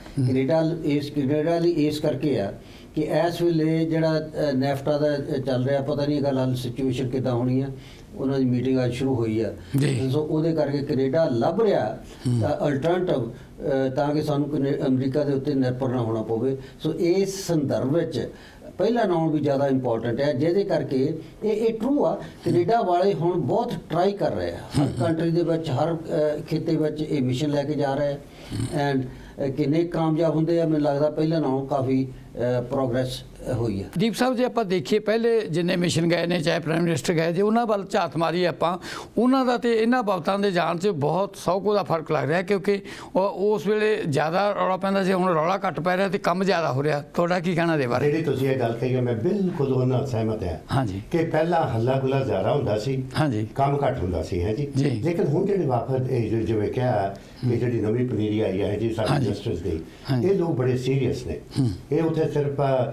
Canada ਲਈ ਇਸ ਕਰਕੇ ਆ ਕਿ ਇਸ ਵੇਲੇ ਜਿਹੜਾ ਨੈਫਟਾ ਦਾ ਚੱਲ ਰਿਹਾ, ਪਤਾ ਨਹੀਂ ਗੱਲ ਹਾਲ ਸਿਚੁਏਸ਼ਨ ਕਿੱਦਾਂ ਹੋਣੀ ਆ। ਉਹਨਾਂ ਦੀ ਮੀਟਿੰਗ ਅੱਜ ਸ਼ੁਰੂ ਹੋਈ ਆ, ਸੋ ਉਹਦੇ ਕਰਕੇ ਕੈਨੇਡਾ ਲੱਭ ਰਿਹਾ ਅਲਟਰਨੇਟਿਵ, ਤਾਂ ਕਿ ਸਾਨੂੰ ਅਮਰੀਕਾ ਦੇ ਉੱਤੇ ਨਿਰਭਰ ਨਾ ਹੋਣਾ ਪਵੇ। ਸੋ ਇਸ ਸੰਦਰਭ ਵਿੱਚ ਪਹਿਲਾਂ ਨਾਲੋਂ ਵੀ ਜ਼ਿਆਦਾ ਇੰਪੋਰਟੈਂਟ ਹੈ, ਜਿਹਦੇ ਕਰਕੇ ਇਹ ਟਰੂ ਆ। ਕੈਨੇਡਾ ਵਾਲੇ ਹੁਣ ਬਹੁਤ ਟਰਾਈ ਕਰ ਰਹੇ ਆ, ਹਰ ਕੰਟਰੀ ਦੇ ਵਿੱਚ, ਹਰ ਖਿੱਤੇ ਵਿੱਚ ਇਹ ਮਿਸ਼ਨ ਲੈ ਕੇ ਜਾ ਰਹੇ ਆ। ਐਂਡ ਕਿੰਨੇ ਕਾਮਯਾਬ ਹੁੰਦੇ ਆ, ਮੈਨੂੰ ਲੱਗਦਾ ਪਹਿਲਾਂ ਨਾਲੋਂ ਕਾਫੀ ਪ੍ਰੋਗਰੈਸ ਹੋਈ ਹੈ। ਦੀਪ ਸਾਹਿਬ, ਜੇ ਆਪਾਂ ਦੇਖੀਏ ਪਹਿਲੇ ਜਿੰਨੇ ਮਿਸ਼ਨ ਗਏ ਨੇ, ਚਾਹੇ ਪ੍ਰਾਈਮ ਮਿਨਿਸਟਰ ਗਏ, ਜੇ ਉਹਨਾਂ ਵੱਲ ਝਾਤ ਮਾਰੀਏ ਆਪਾਂ, ਉਹਨਾਂ ਦਾ ਤੇ ਇਹਨਾਂ ਬਾਬਤਾਂ ਦੇ ਜਾਣ 'ਚ ਬਹੁਤ 100 ਕੁ ਦਾ ਫਰਕ ਲੱਗ ਰਿਹਾ, ਕਿਉਂਕਿ ਉਸ ਵੇਲੇ ਜ਼ਿਆਦਾ ਰੌਲਾ ਪੈਂਦਾ ਸੀ, ਹੁਣ ਰੌਲਾ ਘੱਟ ਪੈ ਰਿਹਾ ਤੇ ਕੰਮ ਜ਼ਿਆਦਾ ਹੋ ਰਿਹਾ। ਤੁਹਾਡਾ ਕੀ ਕਹਿਣਾ ਦੇ ਬਾਰੇ? ਜਿਹੜੀ ਤੁਸੀਂ ਇਹ ਗੱਲ ਕਹੀ ਹੈ, ਮੈਂ ਬਿਲਕੁਲ ਉਹਨਾਂ ਨਾਲ ਸਹਿਮਤ ਹਾਂ। ਹਾਂਜੀ, ਕਿ ਪਹਿਲਾਂ ਹੱਲਾ ਗੁੱਲਾ ਜ਼ਿਆਦਾ ਹੁੰਦਾ ਸੀ, ਹਾਂਜੀ, ਕੰਮ ਘੱਟ ਹੁੰਦਾ ਸੀ, ਹੈ ਜੀ। ਲੇਕਿਨ ਹੁਣ ਜਿਹੜੇ ਵਾਪਸ ਜਿਵੇਂ ਕਿਹਾ ਕਿ ਜਿਹੜੀ ਨਵੀਂ ਪਨੀਰੀ ਆਈ ਹੈ ਜੀ ਸਾਡੇ ਜਸਟਿਸ ਦੀ, ਇਹ ਲੋਕ ਬੜੇ ਸੀਰੀਅਸ ਨੇ। ਇਹ ਉੱਥੇ ਸਿਰਫ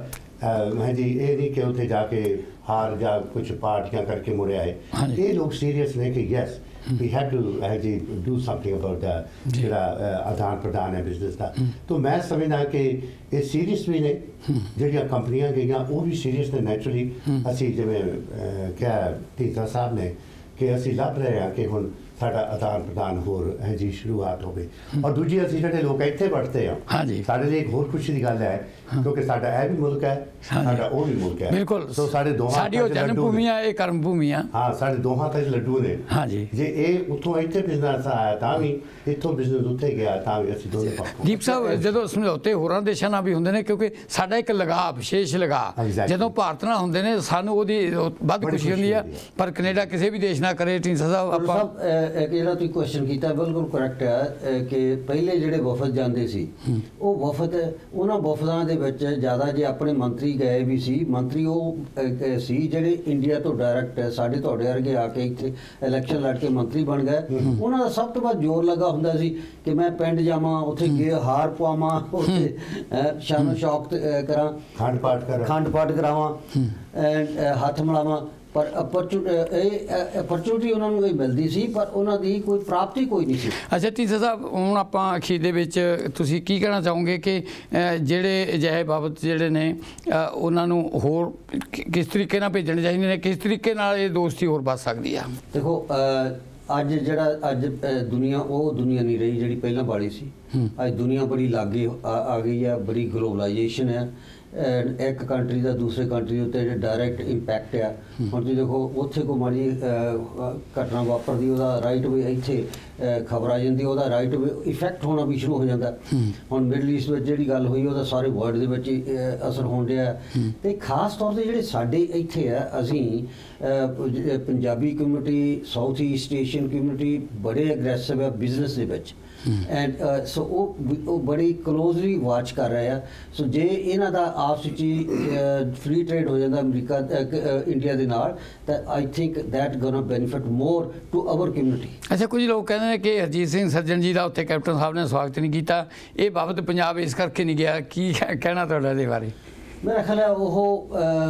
ਹੈ ਜੀ, ਇਹ ਨਹੀਂ ਕਿ ਉੱਥੇ ਜਾ ਕੇ ਹਾਰ ਜਾਂ ਕੁਝ ਪਾਰਟੀਆਂ ਕਰਕੇ ਮੁੜੇ ਆਏ। ਇਹ ਲੋਕ ਸੀਰੀਅਸ ਨੇ ਕਿ ਯੈਸ ਵੀ ਹੈਵ ਟੂ ਹੈ ਜੀ ਡੂ ਸਮਥਿੰਗ ਅਬਾਊਟ ਜਿਹੜਾ ਆਦਾਨ ਪ੍ਰਦਾਨ ਹੈ ਬਿਜ਼ਨਸ ਦਾ। ਤਾਂ ਮੈਂ ਸਮਝਦਾ ਕਿ ਇਹ ਸੀਰੀਅਸ ਵੀ ਨੇ, ਜਿਹੜੀਆਂ ਕੰਪਨੀਆਂ ਗਈਆਂ ਉਹ ਵੀ ਸੀਰੀਅਸ ਨੇ। ਨੈਚੁਰਲੀ ਅਸੀਂ ਜਿਵੇਂ ਕਿਹਾ ਢੀਂਡਸਾ ਸਾਹਿਬ ਨੇ ਕਿ ਅਸੀਂ ਲੱਭ ਰਹੇ ਹਾਂ ਕਿ ਹੁਣ ਸਾਡਾ ਆਦਾਨ ਪ੍ਰਦਾਨ ਹੋਰ ਹੈ ਜੀ ਸ਼ੁਰੂਆਤ ਹੋਵੇ। ਔਰ ਦੂਜੀ, ਅਸੀਂ ਜਿਹੜੇ ਲੋਕ ਇੱਥੇ ਵੜਦੇ ਹਾਂ, ਸਾਡੇ ਲਈ ਇੱਕ ਹੋਰ ਖੁਸ਼ੀ ਦੀ ਗੱਲ ਹੈ, ਕਿਉਂਕਿ ਸਾਡਾ ਇਹ ਵੀ ਮੁਲਕ ਹੈ, ਸਾਡਾ ਉਹ ਵੀ ਮੁਲਕ ਹੈ। ਬਿਲਕੁਲ। ਸੋ ਸਾਡੇ ਦੋਹਾਂ ਸਾਡੀ ਉਹ ਜਨਮ ਭੂਮੀ ਆ, ਇਹ ਕਰਮ ਭੂਮੀ ਆ। ਹਾਂ, ਸਾਡੇ ਦੋਹਾਂ ਤੇ ਲੱਡੂ ਨੇ। ਹਾਂਜੀ, ਜੇ ਇਹ ਉੱਥੋਂ ਇੱਥੇ ਬਿਜ਼ਨਸ ਆਇਆ ਤਾਂ ਵੀ, ਇੱਥੋਂ ਬਿਜ਼ਨਸ ਉੱਥੇ ਗਿਆ ਤਾਂ ਵੀ, ਅਸੀਂ ਦੋਨੇ ਪਾਸੇ। ਦੀਪ ਸਾਹਿਬ, ਜਦੋਂ ਸਮਝੌਤੇ ਹੋਰਾਂ ਦੇਸ਼ਾਂ ਨਾਲ ਵੀ ਹੁੰਦੇ ਨੇ, ਕਿਉਂਕਿ ਸਾਡਾ ਇੱਕ ਲਗਾਅ, ਵਿਸ਼ੇਸ਼ ਲਗਾਅ ਜਦੋਂ ਭਾਰਤ ਨਾਲ ਹੁੰਦੇ ਨੇ, ਸਾਨੂੰ ਉਹਦੀ ਵੱਧ ਖੁਸ਼ੀ ਹੁੰਦੀ ਆ, ਪਰ ਕੈਨੇਡਾ ਕਿਸੇ ਵੀ ਦੇਸ਼ ਨਾਲ ਕਰੇ। ਢੀਂਡਸਾ ਸਾਹਿਬ, ਆਪਾਂ ਇੱਕ ਜਿਹੜਾ ਤੁਸੀਂ ਕੁਐਸਚਨ ਕੀਤਾ ਬਿਲਕੁਲ ਕਰੈਕਟ ਹੈ ਕਿ ਪਹਿਲੇ ਜਿਹੜੇ ਵਫਦ ਜਾਂਦੇ ਸੀ ਉਹ ਵਫਦ ਉਹਨਾਂ ਵਫਦਾਂ ਦੇ ਵਿੱਚ ਜ਼ਿਆਦਾ ਜੇ ਆਪਣੇ ਮੰਤਰੀ ਗਏ ਵੀ ਸੀ, ਮੰਤਰੀ ਉਹ ਸੀ ਜਿਹੜੇ ਇੰਡੀਆ ਤੋਂ ਡਾਇਰੈਕਟ ਸਾਡੇ ਤੁਹਾਡੇ ਵਰਗੇ ਆ ਕੇ ਇੱਥੇ ਇਲੈਕਸ਼ਨ ਲੜ ਕੇ ਮੰਤਰੀ ਬਣ ਗਏ। ਉਹਨਾਂ ਦਾ ਸਭ ਤੋਂ ਵੱਧ ਜ਼ੋਰ ਲੱਗਾ ਹੁੰਦਾ ਸੀ ਕਿ ਮੈਂ ਪਿੰਡ ਜਾਵਾਂ, ਉੱਥੇ ਗੇ ਹਾਰ ਪਵਾਵਾਂ, ਉੱਥੇ ਸ਼ਾਨੋ ਸ਼ੌਕਤ ਕਰਾਂ, ਖੰਡ ਪਾਠ ਕਰਾਵਾਂ, ਹੱਥ ਮਿਲਾਵਾਂ। ਪਰ ਅਪਰਚੁਨਿਟੀ ਉਹਨਾਂ ਨੂੰ ਇਹ ਮਿਲਦੀ ਸੀ ਪਰ ਉਹਨਾਂ ਦੀ ਕੋਈ ਪ੍ਰਾਪਤੀ ਕੋਈ ਨਹੀਂ ਸੀ। ਅੱਛਾ ਢੀਂਡਸਾ ਸਾਹਿਬ, ਹੁਣ ਆਪਾਂ ਅਖੀਰ ਦੇ ਵਿੱਚ ਤੁਸੀਂ ਕੀ ਕਹਿਣਾ ਚਾਹੋਗੇ ਕਿ ਜਿਹੜੇ ਅਜਿਹੇ ਬਾਬਤ ਜਿਹੜੇ ਨੇ ਉਹਨਾਂ ਨੂੰ ਹੋਰ ਕਿਸ ਤਰੀਕੇ ਨਾਲ ਭੇਜਣੇ ਚਾਹੀਦੇ ਨੇ, ਕਿਸ ਤਰੀਕੇ ਨਾਲ ਇਹ ਦੋਸਤੀ ਹੋਰ ਵੱਧ ਸਕਦੀ ਆ? ਦੇਖੋ ਅੱਜ ਦੁਨੀਆ ਉਹ ਦੁਨੀਆ ਨਹੀਂ ਰਹੀ ਜਿਹੜੀ ਪਹਿਲਾਂ ਵਾਲੀ ਸੀ। ਅੱਜ ਦੁਨੀਆ ਬੜੀ ਲਾਗੇ ਆ ਗਈ ਹੈ, ਬੜੀ ਗਲੋਬਲਾਈਜੇਸ਼ਨ ਹੈ। ਇੱਕ ਕੰਟਰੀ ਦਾ ਦੂਸਰੇ ਕੰਟਰੀ ਉੱਤੇ ਡਾਇਰੈਕਟ ਇੰਪੈਕਟ ਆ। ਹੁਣ ਤੁਸੀਂ ਦੇਖੋ ਉੱਥੇ ਕੋਈ ਮਾੜੀ ਘਟਨਾ ਵਾਪਰਦੀ ਉਹਦਾ ਰਾਈਟ ਵੇ ਇੱਥੇ ਖਬਰ ਆ ਜਾਂਦੀ, ਉਹਦਾ ਰਾਈਟ ਵੇ ਇਫੈਕਟ ਹੋਣਾ ਵੀ ਸ਼ੁਰੂ ਹੋ ਜਾਂਦਾ। ਹੁਣ ਮਿਡਲ ਈਸਟ ਵਿੱਚ ਜਿਹੜੀ ਗੱਲ ਹੋਈ ਉਹਦਾ ਸਾਰੇ ਵਰਲਡ ਦੇ ਵਿੱਚ ਅਸਰ ਹੋਣ ਡਿਆ। ਅਤੇ ਖਾਸ ਤੌਰ 'ਤੇ ਜਿਹੜੇ ਸਾਡੇ ਇੱਥੇ ਆ, ਅਸੀਂ Punjabi community, south east Asian community ਬੜੇ ਅਗਰੈਸਿਵ ਹੈ ਬਿਜ਼ਨਸ ਦੇ ਵਿੱਚ। ਐਂਡ ਸੋ ਉਹ ਬੜੀ ਕਲੋਜ਼ਲੀ ਵਾਚ ਕਰ ਰਹੇ ਆ। ਸੋ ਜੇ ਇਹਨਾਂ ਦਾ ਆਪਸ ਵਿੱਚ ਫ੍ਰੀ ਟ੍ਰੇਡ ਹੋ ਜਾਂਦਾ ਅਮਰੀਕਾ ਇੰਡੀਆ ਦੇ ਨਾਲ, ਤਾਂ I think that gonna benefit more to our community. ਅੱਛਾ, ਕੁਝ ਲੋਕ ਕਹਿੰਦੇ ਨੇ ਕਿ ਹਰਜੀਤ ਸਿੰਘ ਸੱਜਣ ਜੀ ਦਾ ਉੱਥੇ ਕੈਪਟਨ ਸਾਹਿਬ ਨੇ ਸਵਾਗਤ ਨਹੀਂ ਕੀਤਾ, ਇਹ ਬਾਬਤ ਪੰਜਾਬ ਇਸ ਕਰਕੇ ਨਹੀਂ ਗਿਆ, ਕੀ ਕਹਿਣਾ ਤੁਹਾਡਾ ਇਹਦੇ ਬਾਰੇ? ਮੇਰਾ ਖਿਆਲ ਹੈ ਉਹ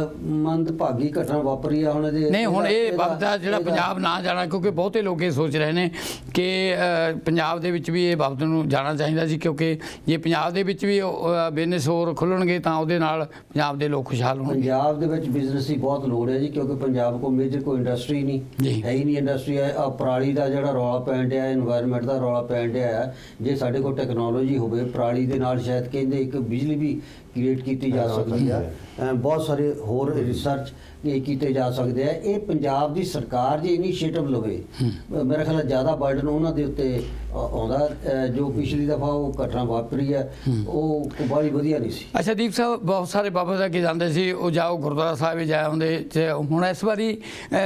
ਮੰਦਭਾਗੀ ਘਟਨਾ ਵਾਪਰੀ ਆ। ਹੁਣ ਨਹੀਂ, ਹੁਣ ਇਹ ਬਾਬਤ ਜਿਹੜਾ ਪੰਜਾਬ ਨਾ ਜਾਣਾ, ਕਿਉਂਕਿ ਬਹੁਤੇ ਲੋਕ ਇਹ ਸੋਚ ਰਹੇ ਨੇ ਕਿ ਪੰਜਾਬ ਦੇ ਵਿੱਚ ਵੀ ਇਹ ਬਾਬਤ ਨੂੰ ਜਾਣਾ ਚਾਹੀਦਾ ਸੀ, ਕਿਉਂਕਿ ਜੇ ਪੰਜਾਬ ਦੇ ਵਿੱਚ ਵੀ ਬਿਜ਼ਨਸ ਹੋਰ ਖੁੱਲ੍ਹਣਗੇ ਤਾਂ ਉਹਦੇ ਨਾਲ ਪੰਜਾਬ ਦੇ ਲੋਕ ਖੁਸ਼ਹਾਲ ਹੋਣਗੇ। ਪੰਜਾਬ ਦੇ ਵਿੱਚ ਬਿਜ਼ਨਸ ਦੀ ਬਹੁਤ ਲੋੜ ਹੈ ਜੀ, ਕਿਉਂਕਿ ਪੰਜਾਬ ਕੋਲ ਮੇਜਰ ਕੋਈ ਇੰਡਸਟਰੀ ਨਹੀਂ ਹੈ ਹੀ ਨਹੀਂ। ਇੰਡਸਟਰੀ ਹੈ ਪਰਾਲੀ ਦਾ ਜਿਹੜਾ ਰੌਲਾ ਪੈਣ ਡਿਆ, ਇਨਵਾਇਰਨਮੈਂਟ ਦਾ ਰੌਲਾ ਪੈਣ ਡਿਆ। ਜੇ ਸਾਡੇ ਕੋਲ ਟੈਕਨੋਲੋਜੀ ਹੋਵੇ ਪਰਾਲੀ ਦੇ ਨਾਲ, ਸ਼ਾਇਦ ਕਹਿੰਦੇ ਇੱਕ ਬਿਜਲੀ ਵੀ ਕ੍ਰੀਏਟ ਕੀਤੀ ਜਾ ਸਕਦੀ ਹੈ। ਬਹੁਤ ਸਾਰੇ ਹੋਰ ਰਿਸਰਚ ਕੀਤੇ ਜਾ ਸਕਦੇ ਆ। ਇਹ ਪੰਜਾਬ ਦੀ ਸਰਕਾਰ ਜੇ ਇਨੀਸ਼ੀਏਟਿਵ ਲਵੇ, ਮੇਰਾ ਖਿਆਲ ਜ਼ਿਆਦਾ ਬਰਡਨ ਉਹਨਾਂ ਦੇ ਉੱਤੇ ਆਉਂਦਾ। ਜੋ ਪਿਛਲੀ ਦਫਾ ਉਹ ਘਟਨਾ ਵਾਪਰੀ ਹੈ ਉਹ ਬੜੀ ਵਧੀਆ ਨਹੀਂ ਸੀ। ਅੱਛਾ ਦੀਪ ਸਾਹਿਬ, ਬਹੁਤ ਸਾਰੇ ਬਾਬਾ ਅੱਗੇ ਜਾਂਦੇ ਸੀ, ਉਹ ਜਾਓ ਗੁਰਦੁਆਰਾ ਸਾਹਿਬ ਹੀ ਜਾਏ ਹੁੰਦੇ। ਹੁਣ ਇਸ ਵਾਰੀ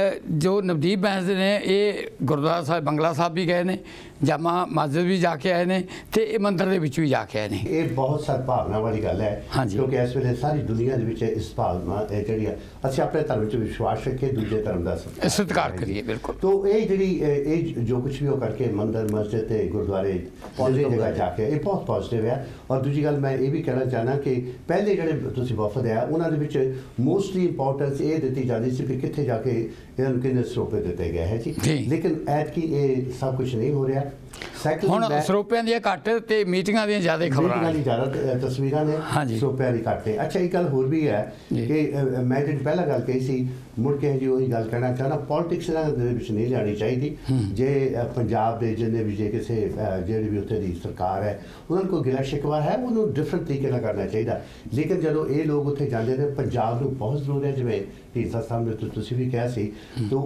ਜੋ ਨਵਦੀਪ ਬੈਂਸ ਨੇ ਇਹ ਗੁਰਦੁਆਰਾ ਸਾਹਿਬ ਬੰਗਲਾ ਸਾਹਿਬ ਵੀ ਗਏ ਨੇ, ਜਾਮਾ ਮਸਜਿਦ ਵੀ ਜਾ ਕੇ ਆਏ ਨੇ, ਤੇ ਇਹ ਮੰਦਿਰ ਦੇ ਵਿੱਚ ਵੀ ਜਾ ਕੇ ਆਏ ਨੇ। ਇਹ ਬਹੁਤ ਸਦਭਾਵਨਾ ਵਾਲੀ ਗੱਲ ਹੈ, ਕਿਉਂਕਿ ਇਸ ਵੇਲੇ ਸਾਰੀ ਦੁਨੀਆ ਦੇ ਵਿੱਚ ਇਸ ਭਾਵਨਾ ਜਿਹੜੀ ਆ, ਅਸੀਂ ਆਪਣੇ ਧਰਮ 'ਚ ਵਿਸ਼ਵਾਸ ਰੱਖੀਏ, ਦੂਜੇ ਧਰਮ ਦਾ ਸਤਿਕਾਰ ਕਰੀਏ। ਬਿਲਕੁਲ। ਤੋ ਇਹ ਜਿਹੜੀ ਇਹ ਜੋ ਕੁਛ ਵੀ ਉਹ ਕਰਕੇ ਮੰਦਿਰ, ਮਸਜਿਦ ਤੇ ਗੁਰਦੁਆਰੇ ਜਗ੍ਹਾ ਜਾ ਕੇ ਇਹ ਬਹੁਤ ਪੋਜ਼ਿਟਿਵ ਹੈ। ਔਰ ਦੂਜੀ ਗੱਲ ਮੈਂ ਇਹ ਵੀ ਕਹਿਣਾ ਚਾਹੁੰਦਾ ਕਿ ਪਹਿਲੇ ਜਿਹੜੇ ਤੁਸੀਂ ਵਫਦ ਆ ਉਹਨਾਂ ਦੇ ਵਿੱਚ ਮੋਸਟਲੀ ਇੰਪੋਰਟੈਂਸ ਇਹ ਦਿੱਤੀ ਜਾਂਦੀ ਸੀ ਕਿ ਕਿੱਥੇ ਜਾ ਕੇ ਇਹਨਾਂ ਨੂੰ ਕਿੰਨੇ ਸਰੋਪੇ ਦਿੱਤੇ ਗਏ ਹੈ ਜੀ, ਲੇਕਿਨ ਐਤਕੀ ਇਹ ਸਭ ਕੁਛ ਨਹੀਂ ਹੋ ਰਿਹਾ। ਹੁਣ ਸਰੋਪਿਆਂ ਦੀਆਂ ਘੱਟ ਤੇ ਮੀਟਿੰਗਾਂ ਦੀਆਂ ਜ਼ਿਆਦਾ ਖਬਰਾਂ, ਜ਼ਿਆਦਾ ਤਸਵੀਰਾਂ ਨੇ, ਸਰੋਪਿਆਂ ਦੀ ਘੱਟ। ਅੱਛਾ, ਇੱਕ ਗੱਲ ਹੋਰ ਵੀ ਹੈ ਕਿ ਮੈਂ ਜਿਹੜੀ ਪਹਿਲਾਂ ਗੱਲ ਕਹੀ ਸੀ, ਮੁੜ ਕੇ ਜੀ ਉਹੀ ਗੱਲ ਕਹਿਣਾ ਚਾਹੁੰਦਾ, ਪੋਲੀਟਿਕਸ ਦੇ ਵਿੱਚ ਨਹੀਂ ਜਾਣੀ ਚਾਹੀਦੀ। ਜੇ ਪੰਜਾਬ ਦੇ ਜਿੰਨੇ ਵੀ ਜੇ ਕਿਸੇ ਜਿਹੜੀ ਵੀ ਉੱਥੇ ਦੀ ਸਰਕਾਰ ਹੈ ਉਹਨਾਂ ਨੂੰ ਕੋਈ ਗਿਲਾ ਸ਼ਿਕਵਾ ਹੈ, ਉਹਨੂੰ ਡਿਫਰੈਂਟ ਤਰੀਕੇ ਨਾਲ ਕਰਨਾ ਚਾਹੀਦਾ। ਲੇਕਿਨ ਜਦੋਂ ਇਹ ਲੋਕ ਉੱਥੇ ਜਾਂਦੇ ਨੇ, ਪੰਜਾਬ ਨੂੰ ਬਹੁਤ ਜ਼ਰੂਰ ਹੈ, ਜਿਵੇਂ ਢੀਂਡਸਾ ਸਾਹਿਬ ਨੇ ਤੁਸੀਂ ਵੀ ਕਿਹਾ ਸੀ, ਤਾਂ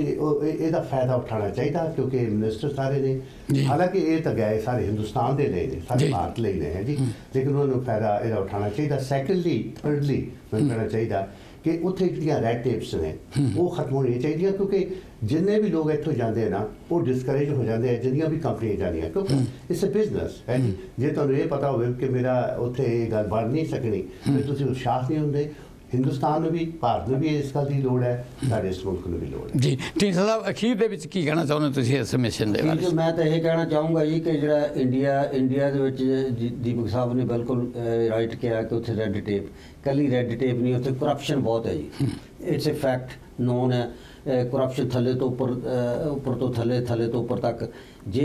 ਇਹਦਾ ਫਾਇਦਾ ਉਠਾਉਣਾ ਚਾਹੀਦਾ, ਕਿਉਂਕਿ ਮਿਨਿਸਟਰ ਸਾਰੇ ਨੇ, ਹਾਲਾਂਕਿ ਇਹ ਤਾਂ ਗਏ ਸਾਰੇ ਹਿੰਦੁਸਤਾਨ ਦੇ ਲਈ ਨੇ, ਸਾਰੇ ਭਾਰਤ ਲਈ ਨੇ ਹੈ ਜੀ, ਲੇਕਿਨ ਉਹਨਾਂ ਨੂੰ ਫਾਇਦਾ ਇਹਦਾ ਉਠਾਉਣਾ ਚਾਹੀਦਾ। ਸੈਕੰਡਲੀ, ਥਰਡਲੀ ਮੈਨੂੰ ਕਹਿਣਾ ਚਾਹੀਦਾ ਕਿ ਉੱਥੇ ਜਿਹੜੀਆਂ ਰੈਡ ਟੇਪਸ ਨੇ ਉਹ ਖਤਮ ਹੋਣੀਆਂ ਚਾਹੀਦੀਆਂ, ਕਿਉਂਕਿ ਜਿੰਨੇ ਵੀ ਲੋਕ ਇੱਥੋਂ ਜਾਂਦੇ ਨਾ ਉਹ ਡਿਸਕਰੇਜ ਹੋ ਜਾਂਦੇ ਆ, ਜਿੰਨੀਆਂ ਵੀ ਕੰਪਨੀਆਂ ਜਾਂਦੀਆਂ, ਕਿਉਂਕਿ ਇਟਸ ਅ ਬਿਜ਼ਨਸ ਹੈ ਜੀ। ਜੇ ਤੁਹਾਨੂੰ ਇਹ ਪਤਾ ਹੋਵੇ ਕਿ ਮੇਰਾ ਉੱਥੇ ਇਹ ਗੱਲ ਬਣ ਨਹੀਂ ਸਕਣੀ, ਫਿਰ ਤੁਸੀਂ ਉਤਸ਼ਾਹ ਨਹੀਂ ਹੁੰਦੇ। ਹਿੰਦੁਸਤਾਨ ਨੂੰ ਵੀ, ਭਾਰਤ ਨੂੰ ਵੀ ਇਸ ਗੱਲ ਦੀ ਲੋੜ ਹੈ, ਸਾਡੇ ਇਸ ਮੁਲਕ ਨੂੰ ਵੀ ਲੋੜ ਹੈ ਜੀ। ਢੀਂਡਸਾ ਸਾਹਿਬ, ਅਖੀਰ ਦੇ ਵਿੱਚ ਕੀ ਕਹਿਣਾ ਚਾਹੁੰਦੇ ਤੁਸੀਂ ਇਸ ਮਿਸ਼ਨ ਦੇ ਬਾਰੇ? ਮੈਂ ਤਾਂ ਇਹ ਕਹਿਣਾ ਚਾਹੂੰਗਾ ਜੀ ਕਿ ਜਿਹੜਾ ਇੰਡੀਆ ਦੇ ਵਿੱਚ ਦੀਪਕ ਸਾਹਿਬ ਨੇ ਬਿਲਕੁਲ ਰਾਈਟ ਕਿਹਾ ਕਿ ਉੱਥੇ ਰੈੱਡ ਟੇਪ, ਕੱਲੀ ਰੈੱਡ ਟੇਪ ਨਹੀਂ, ਉੱਥੇ ਕਰਪਸ਼ਨ ਬਹੁਤ ਹੈ ਜੀ। ਇਟਸ ਅ ਫੈਕਟ ਨੋਨ ਹੈ। ਕਰਪਸ਼ਨ ਥੱਲੇ ਤੋਂ ਉੱਪਰ ਤੋਂ ਥੱਲੇ ਤੋਂ ਉੱਪਰ ਤੱਕ। ਜੇ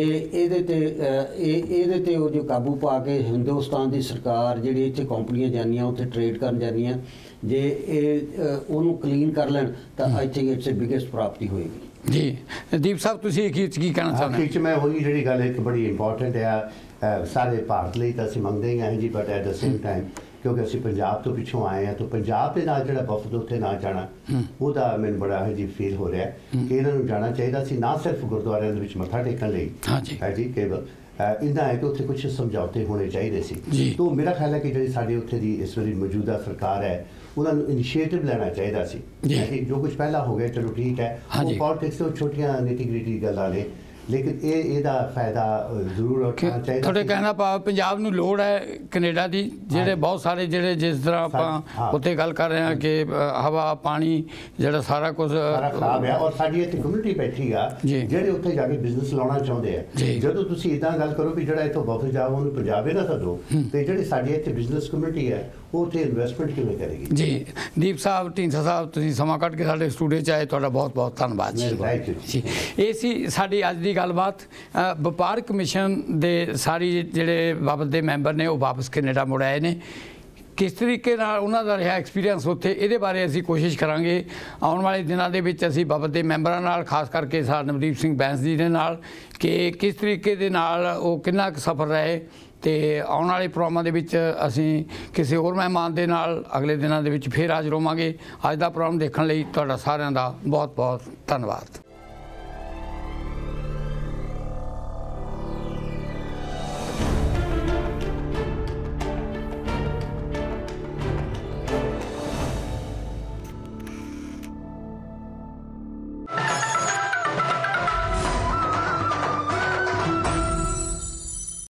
ਇਹਦੇ ਤੇ ਉਹ ਜੋ ਕਾਬੂ ਪਾ ਕੇ ਹਿੰਦੁਸਤਾਨ ਦੀ ਸਰਕਾਰ ਜਿਹੜੀ ਇੱਥੇ ਕੰਪਨੀਆਂ ਜਾਂਦੀਆਂ, ਉੱਥੇ ਟ੍ਰੇਡ ਕਰਨ ਜਾਂਦੀਆਂ, ਜੇ ਇਹ ਉਹਨੂੰ ਕਲੀਨ ਕਰ ਲੈਣ ਤਾਂ I think it's a biggest ਪ੍ਰਾਪਤੀ ਹੋਏਗੀ ਜੀ। ਦੀਪ ਸਾਹਿਬ, ਤੁਸੀਂ ਅਖੀਰ 'ਚ ਕੀ ਕਹਿਣਾ ਚਾਹੁੰਦੇ? ਅਖੀਰ 'ਚ ਮੈਂ ਉਹੀ ਜਿਹੜੀ ਗੱਲ ਇੱਕ ਬੜੀ ਇੰਪੋਰਟੈਂਟ ਹੈ ਸਾਰੇ ਭਾਰਤ ਲਈ, ਤਾਂ ਅਸੀਂ ਮੰਗਦੇ ਹੀ ਹਾਂ ਜੀ, but at the same time ਕਿਉਂਕਿ ਅਸੀਂ ਪੰਜਾਬ ਤੋਂ ਪਿੱਛੋਂ ਆਏ ਹਾਂ, ਤਾਂ ਪੰਜਾਬ ਦੇ ਨਾਲ ਜਿਹੜਾ ਵਫਦ ਉੱਥੇ ਨਾ ਜਾਣਾ, ਉਹਦਾ ਮੈਨੂੰ ਬੜਾ ਜੀ ਫੀਲ ਹੋ ਰਿਹਾ ਕਿ ਇਹਨਾਂ ਨੂੰ ਜਾਣਾ ਚਾਹੀਦਾ ਸੀ, ਨਾ ਸਿਰਫ ਗੁਰਦੁਆਰਿਆਂ ਦੇ ਵਿੱਚ ਮੱਥਾ ਟੇਕਣ ਲਈ ਹੈ ਜੀ ਕੇਵਲ, ਇੱਦਾਂ ਹੈ ਕਿ ਉੱਥੇ ਕੁਛ ਸਮਝੌਤੇ ਹੋਣੇ ਚਾਹੀਦੇ ਸੀ। ਤਾਂ ਮੇਰਾ ਖਿਆਲ ਹੈ ਕਿ ਜਿਹੜੀ ਸਾਡੇ ਉੱਥੇ ਦੀ ਇਸ ਵਾਰੀ ਮੌਜੂਦਾ ਸਰਕਾਰ ਹੈ ਉਹਨਾਂ ਨੂੰ ਇਨੀਸ਼ੀਏਟਿਵ ਲੈਣਾ ਚਾਹੀਦਾ ਸੀ। ਜੋ ਕੁਝ ਪਹਿਲਾਂ ਹੋ ਗਿਆ ਚਲੋ ਠੀਕ ਹੈ, ਉਹ ਪੋਲੀਟਿਕਸ ਤੋਂ ਛੋਟੀਆਂ ਨਿਟੀ ਗ੍ਰਿਟੀ ਗੱਲਾਂ ਨੇ, ਲੇਕਿਨ ਇਹਦਾ ਫਾਇਦਾ ਜ਼ਰੂਰ ਉਠਾਉਣਾ ਚਾਹੀਦਾ। ਤੁਹਾਡੇ ਕਹਿਣ ਦਾ ਭਾਵ ਪੰਜਾਬ ਨੂੰ ਲੋੜ ਹੈ ਕੈਨੇਡਾ ਦੀ, ਜਿਹੜੇ ਬਹੁਤ ਸਾਰੇ ਜਿਹੜੇ ਜਿਸ ਤਰ੍ਹਾਂ ਆਪਾਂ ਉੱਥੇ ਗੱਲ ਕਰ ਰਹੇ ਹਾਂ ਕਿ ਹਵਾ ਪਾਣੀ ਜਿਹੜਾ ਸਾਰਾ ਕੁਝ ਖਰਾਬ ਹੈ, ਔਰ ਸਾਡੀ ਇੱਥੇ ਕਮਿਊਨਿਟੀ ਬੈਠੀ ਆ ਜਿਹੜੇ ਉੱਥੇ ਜਾ ਕੇ ਬਿਜ਼ਨਸ ਲਾਉਣਾ ਚਾਹੁੰਦੇ ਆ। ਜਦੋਂ ਤੁਸੀਂ ਇਦਾਂ ਗੱਲ ਕਰੋ ਵੀ ਜਿਹੜਾ ਇੱਥੋਂ ਵਾਪਸ ਜਾਓ ਉਹਨੂੰ ਪੰਜਾਬ ਨਾ ਸੱਦੋ, ਤੇ ਜਿਹੜੀ ਸਾਡੀ ਇੱਥੇ ਬਿਜ਼ਨਸ ਕਮਿਊਨਿਟੀ ਹੈ ਉਹ ਉੱਥੇ ਇਨਵੈਸਟਮੈਂਟ ਕਿਵੇਂ ਕਰੇਗੀ? ਜੀ ਦੀਪ ਸਾਹਿਬ, ਢੀਂਡਸਾ ਸਾਹਿਬ, ਤੁਸੀਂ ਸਮਾਂ ਕੱਢ ਕੇ ਸਾਡੇ ਸਟੂਡੀਓ 'ਚ ਆਏ, ਤੁਹਾਡਾ ਬਹੁਤ ਬਹੁਤ ਧੰਨਵਾਦ ਜੀ। ਇਹ ਸੀ ਸਾਡੀ ਅੱਜ ਦੀ ਗੱਲਬਾਤ। ਵਪਾਰ ਕਮਿਸ਼ਨ ਦੇ ਸਾਰੀ ਜਿਹੜੇ ਬਾਬਤ ਦੇ ਮੈਂਬਰ ਨੇ ਉਹ ਵਾਪਸ ਕੈਨੇਡਾ ਮੁੜ ਆਏ ਨੇ। ਕਿਸ ਤਰੀਕੇ ਨਾਲ ਉਹਨਾਂ ਦਾ ਰਿਹਾ ਐਕਸਪੀਰੀਅੰਸ ਉੱਥੇ, ਇਹਦੇ ਬਾਰੇ ਅਸੀਂ ਕੋਸ਼ਿਸ਼ ਕਰਾਂਗੇ ਆਉਣ ਵਾਲੇ ਦਿਨਾਂ ਦੇ ਵਿੱਚ ਅਸੀਂ ਬਾਬਤ ਦੇ ਮੈਂਬਰਾਂ ਨਾਲ, ਖਾਸ ਕਰਕੇ ਸਰ ਨਵਦੀਪ ਸਿੰਘ ਬੈਂਸ ਜੀ ਦੇ ਨਾਲ, ਕਿ ਕਿਸ ਤਰੀਕੇ ਦੇ ਨਾਲ ਉਹ ਕਿੰਨਾ ਕੁ ਸਫਲ ਰਹੇ। ਤੇ ਆਉਣ ਵਾਲੇ ਪ੍ਰੋਗਰਾਮਾਂ ਦੇ ਵਿੱਚ ਅਸੀਂ ਕਿਸੇ ਹੋਰ ਮਹਿਮਾਨ ਦੇ ਨਾਲ ਅਗਲੇ ਦਿਨਾਂ ਦੇ ਵਿੱਚ ਫਿਰ ਹਾਜ਼ਰ ਹੋਵਾਂਗੇ। ਅੱਜ ਦਾ ਪ੍ਰੋਗਰਾਮ ਦੇਖਣ ਲਈ ਤੁਹਾਡਾ ਸਾਰਿਆਂ ਦਾ ਬਹੁਤ ਬਹੁਤ ਧੰਨਵਾਦ।